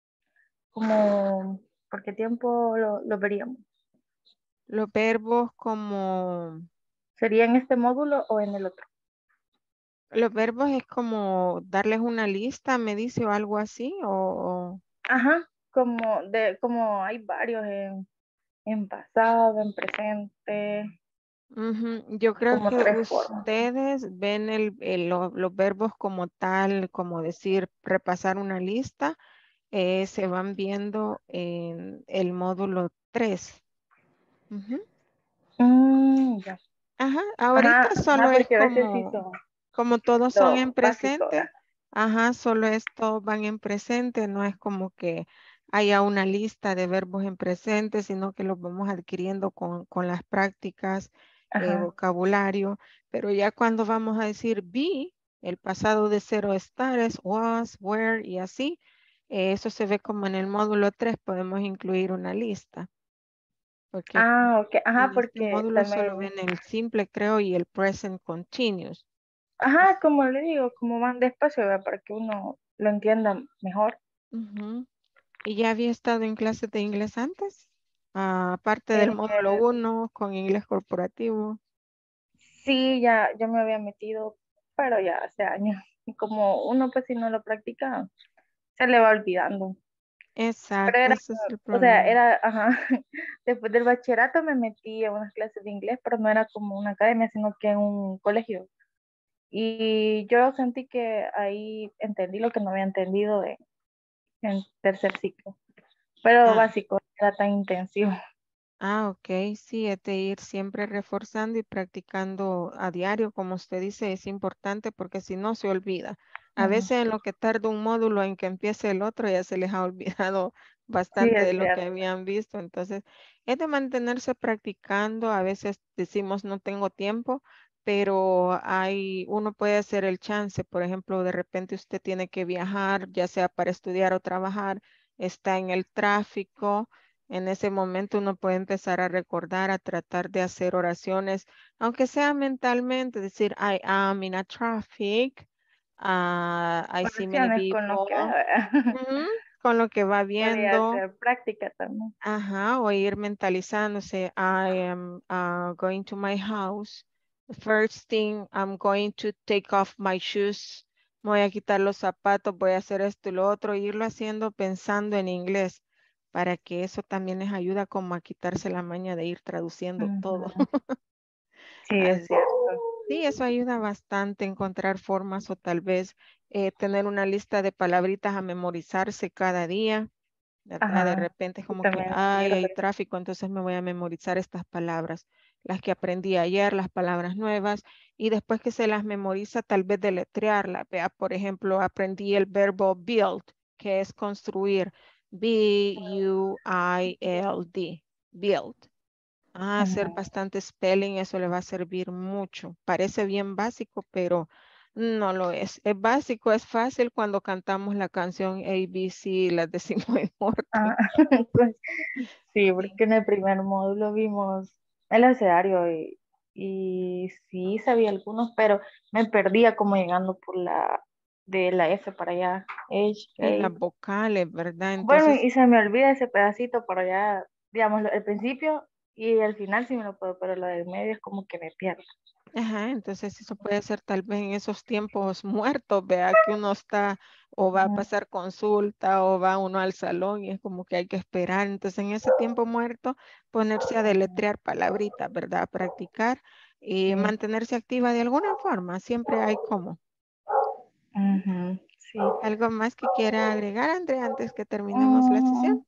como, ¿por qué tiempo lo, lo veríamos? los verbos como, ¿Sería en este módulo o en el otro? los verbos es como darles una lista, me dice, o algo así, o, o- Ajá, como, de, como hay varios en, en pasado, en presente. Ujú, yo creo como que tres formas. ustedes ven el, el- lo- los verbos como tal, como decir, repasar una lista, eh, se van viendo en el módulo tres. Ujú. Mm, ya. Ajá, Ajá, ahorita solo ajá, es porque a veces sí como, son como todos son en lo básico, presente. ¿verdad? Ajá, solo estos van en presente, no es como que haya una lista de verbos en presente, sino que los vamos adquiriendo con, con las prácticas, eh, Ajá. vocabulario, pero ya cuando vamos a decir be, el pasado de cero estar es was, were y así, eh, eso se ve como en el módulo tres, podemos incluir una lista, porque Ah, ok, ajá, en este porque módulo solo también, ven el simple, creo, y el present continuous. ajá, como le digo, como van despacio, ¿verdad? Para que uno lo entienda mejor. Ujú. ¿Y ya había estado en clases de inglés antes? Ah, aparte del Eh, módulo uno con inglés corporativo. sí, ya, ya me había metido, pero ya hace años. Y como uno pues si no lo practica, se le va olvidando. Pero Exacto, era, ese es el o sea, problema. era, ajá, después del bachillerato me metí a unas clases de inglés, pero no era como una academia, sino que en un colegio. Y yo sentí que ahí entendí lo que no había entendido en, en tercer ciclo. Pero Ah, básico, no era tan intensivo. ah, ok, sí, es de ir siempre reforzando y practicando a diario, como usted dice, es importante porque si no se olvida. A Ujú. veces en lo que tarda un módulo en que empiece el otro ya se les ha olvidado Sí, bastante es de lo que cierto. habían visto. Entonces, es de mantenerse practicando. A veces decimos no tengo tiempo, pero hay, uno puede hacer el chance. Por ejemplo, de repente usted tiene que viajar, ya sea para estudiar o trabajar, está en el tráfico. En ese momento uno puede empezar a recordar, a tratar de hacer oraciones, aunque sea mentalmente, decir, I am in a traffic, ah, I see many Oraciones con lo people, que vea. ujú, con lo que va Podría viendo, hacer práctica también. ajá, o ir mentalizándose, I am uh, going to my house. First thing, I'm going to take off my shoes. Me voy a quitar los zapatos, voy a hacer esto y lo otro, irlo haciendo pensando en inglés, para que eso también les ayuda como a quitarse la maña de ir traduciendo todo. Ujú. Sí, es Así. cierto. Sí, eso ayuda bastante encontrar formas o tal vez eh, tener una lista de palabritas a memorizarse cada día. ¿Verdad? De Ajá, repente es sí, como que, también ay, hay sirve. tráfico, entonces me voy a memorizar estas palabras, las que aprendí ayer, las palabras nuevas, y después que se las memoriza, tal vez deletrearlas. Vea, por ejemplo, aprendí el verbo build, que es construir, B U I L D, build. Ah, hacer Ujú. bastante spelling, eso le va a servir mucho. Parece bien básico, pero no lo es. Es básico, es fácil cuando cantamos la canción A B C y las decimos en Ah, orden. pues, sí, Sí. porque en el primer módulo vimos el abecedario y, y sí sabía algunos, pero me perdía como llegando por la de la F para allá. H, Y las A. vocales, ¿verdad? Bueno, Entonces, y se me olvida ese pedacito, pero ya, digamos, el principio y el final sí me lo puedo, pero lo del medio es como que me pierdo. ajá, entonces eso puede ser tal vez en esos tiempos muertos, vea que uno está o va a Ujú, pasar consulta o va uno al salón y es como que hay que esperar. Entonces en ese tiempo muerto ponerse a ujú. deletrear palabritas, ¿verdad? Practicar y Sí. mantenerse activa de alguna forma. Siempre hay como. Ujú, sí. ¿Algo más que quiera agregar, Andrea, antes que terminemos la sesión? Mm,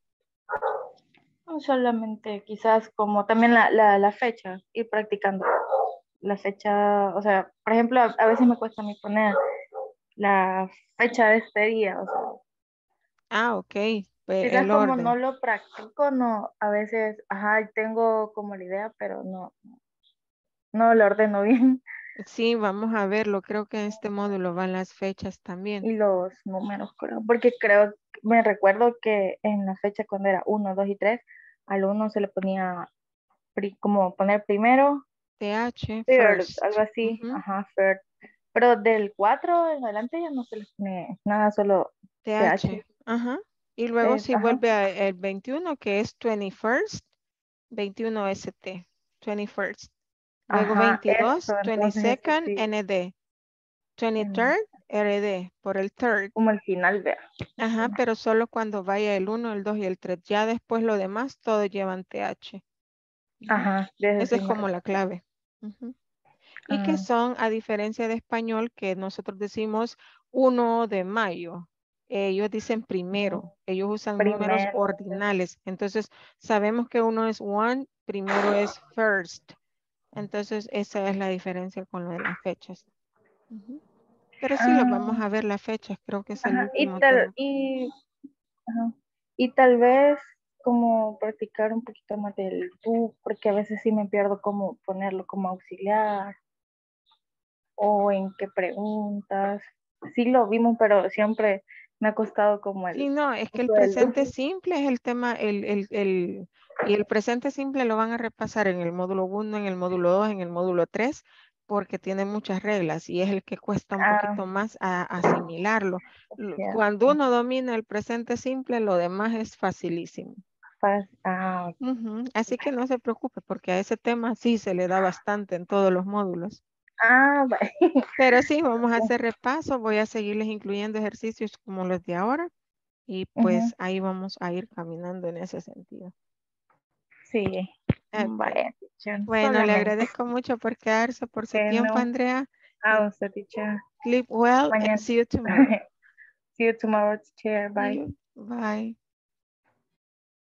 no solamente quizás como también la, la, la fecha, ir practicando la fecha, o sea, por ejemplo, a, a veces me cuesta a mí poner la fecha de este día, o sea, Ah, ok. Pues quizás el como no orden. lo practico, no, a veces, ajá, tengo como la idea, pero no, no lo ordeno bien. Sí, vamos a verlo. Creo que en este módulo van las fechas también. Y los números, creo, porque creo, me recuerdo que en la fecha cuando era uno, dos y tres, al uno se le ponía pri- como poner primero, T H, third, first. algo así, Ujú. ajá, third. Pero del cuatro en adelante ya no se le pone nada, solo T H. T H. Ajá. Y luego Es, si ajá, vuelve a el veintiuno, que es twenty-first, veintiuno S T, twenty-first. Luego ajá, veintidós, eso, entonces ese twenty-second, sí, N D. en- twenty-third, R D, por el third. como el final, vea. Ajá, pero solo cuando vaya el uno, el dos y el tres. Ya después lo demás, todos llevan T H. Ujú. Ajá, de eso Esa sí es me como la recuerdo. clave. Uh-huh. Y que son, a diferencia de español, que nosotros decimos uno de mayo. Ellos dicen primero. Ellos usan Primero. números ordinales. Entonces, sabemos que uno es one, primero es first. Entonces, esa es la diferencia con lo de las fechas. Uh-huh. Pero sí, Ah, los vamos a ver las fechas. Creo que es el ajá, y último tal, tema. y, ajá, y tal vez como practicar un poquito más del tú, porque a veces sí me pierdo como ponerlo como auxiliar o en qué preguntas. Sí lo vimos, pero siempre me ha costado como el... Sí, no, es que el uso del presente tú. simple es el tema, el, el, el, y el presente simple lo van a repasar en el módulo uno, en el módulo dos, en el módulo tres, porque tiene muchas reglas y es el que cuesta un Ah, poquito más a, asimilarlo. Lo- cierto. Cuando uno domina el presente simple, lo demás es facilísimo. Faz- ah, Ujú. Así que no se preocupe, porque a ese tema sí se le da bastante en todos los módulos. ah, va- Pero sí, vamos a hacer repaso. Voy a seguirles incluyendo ejercicios como los de ahora. Y pues ujú, ahí vamos a ir caminando en ese sentido. sí, Ok. vaya, teacher, Bueno, le solamente. agradezco mucho por quedarse, por su tiempo, Bueno, Andrea. a And usted, teacher. sleep well and Mañana. see you tomorrow. See you tomorrow, teacher. See Bye. you. Bye.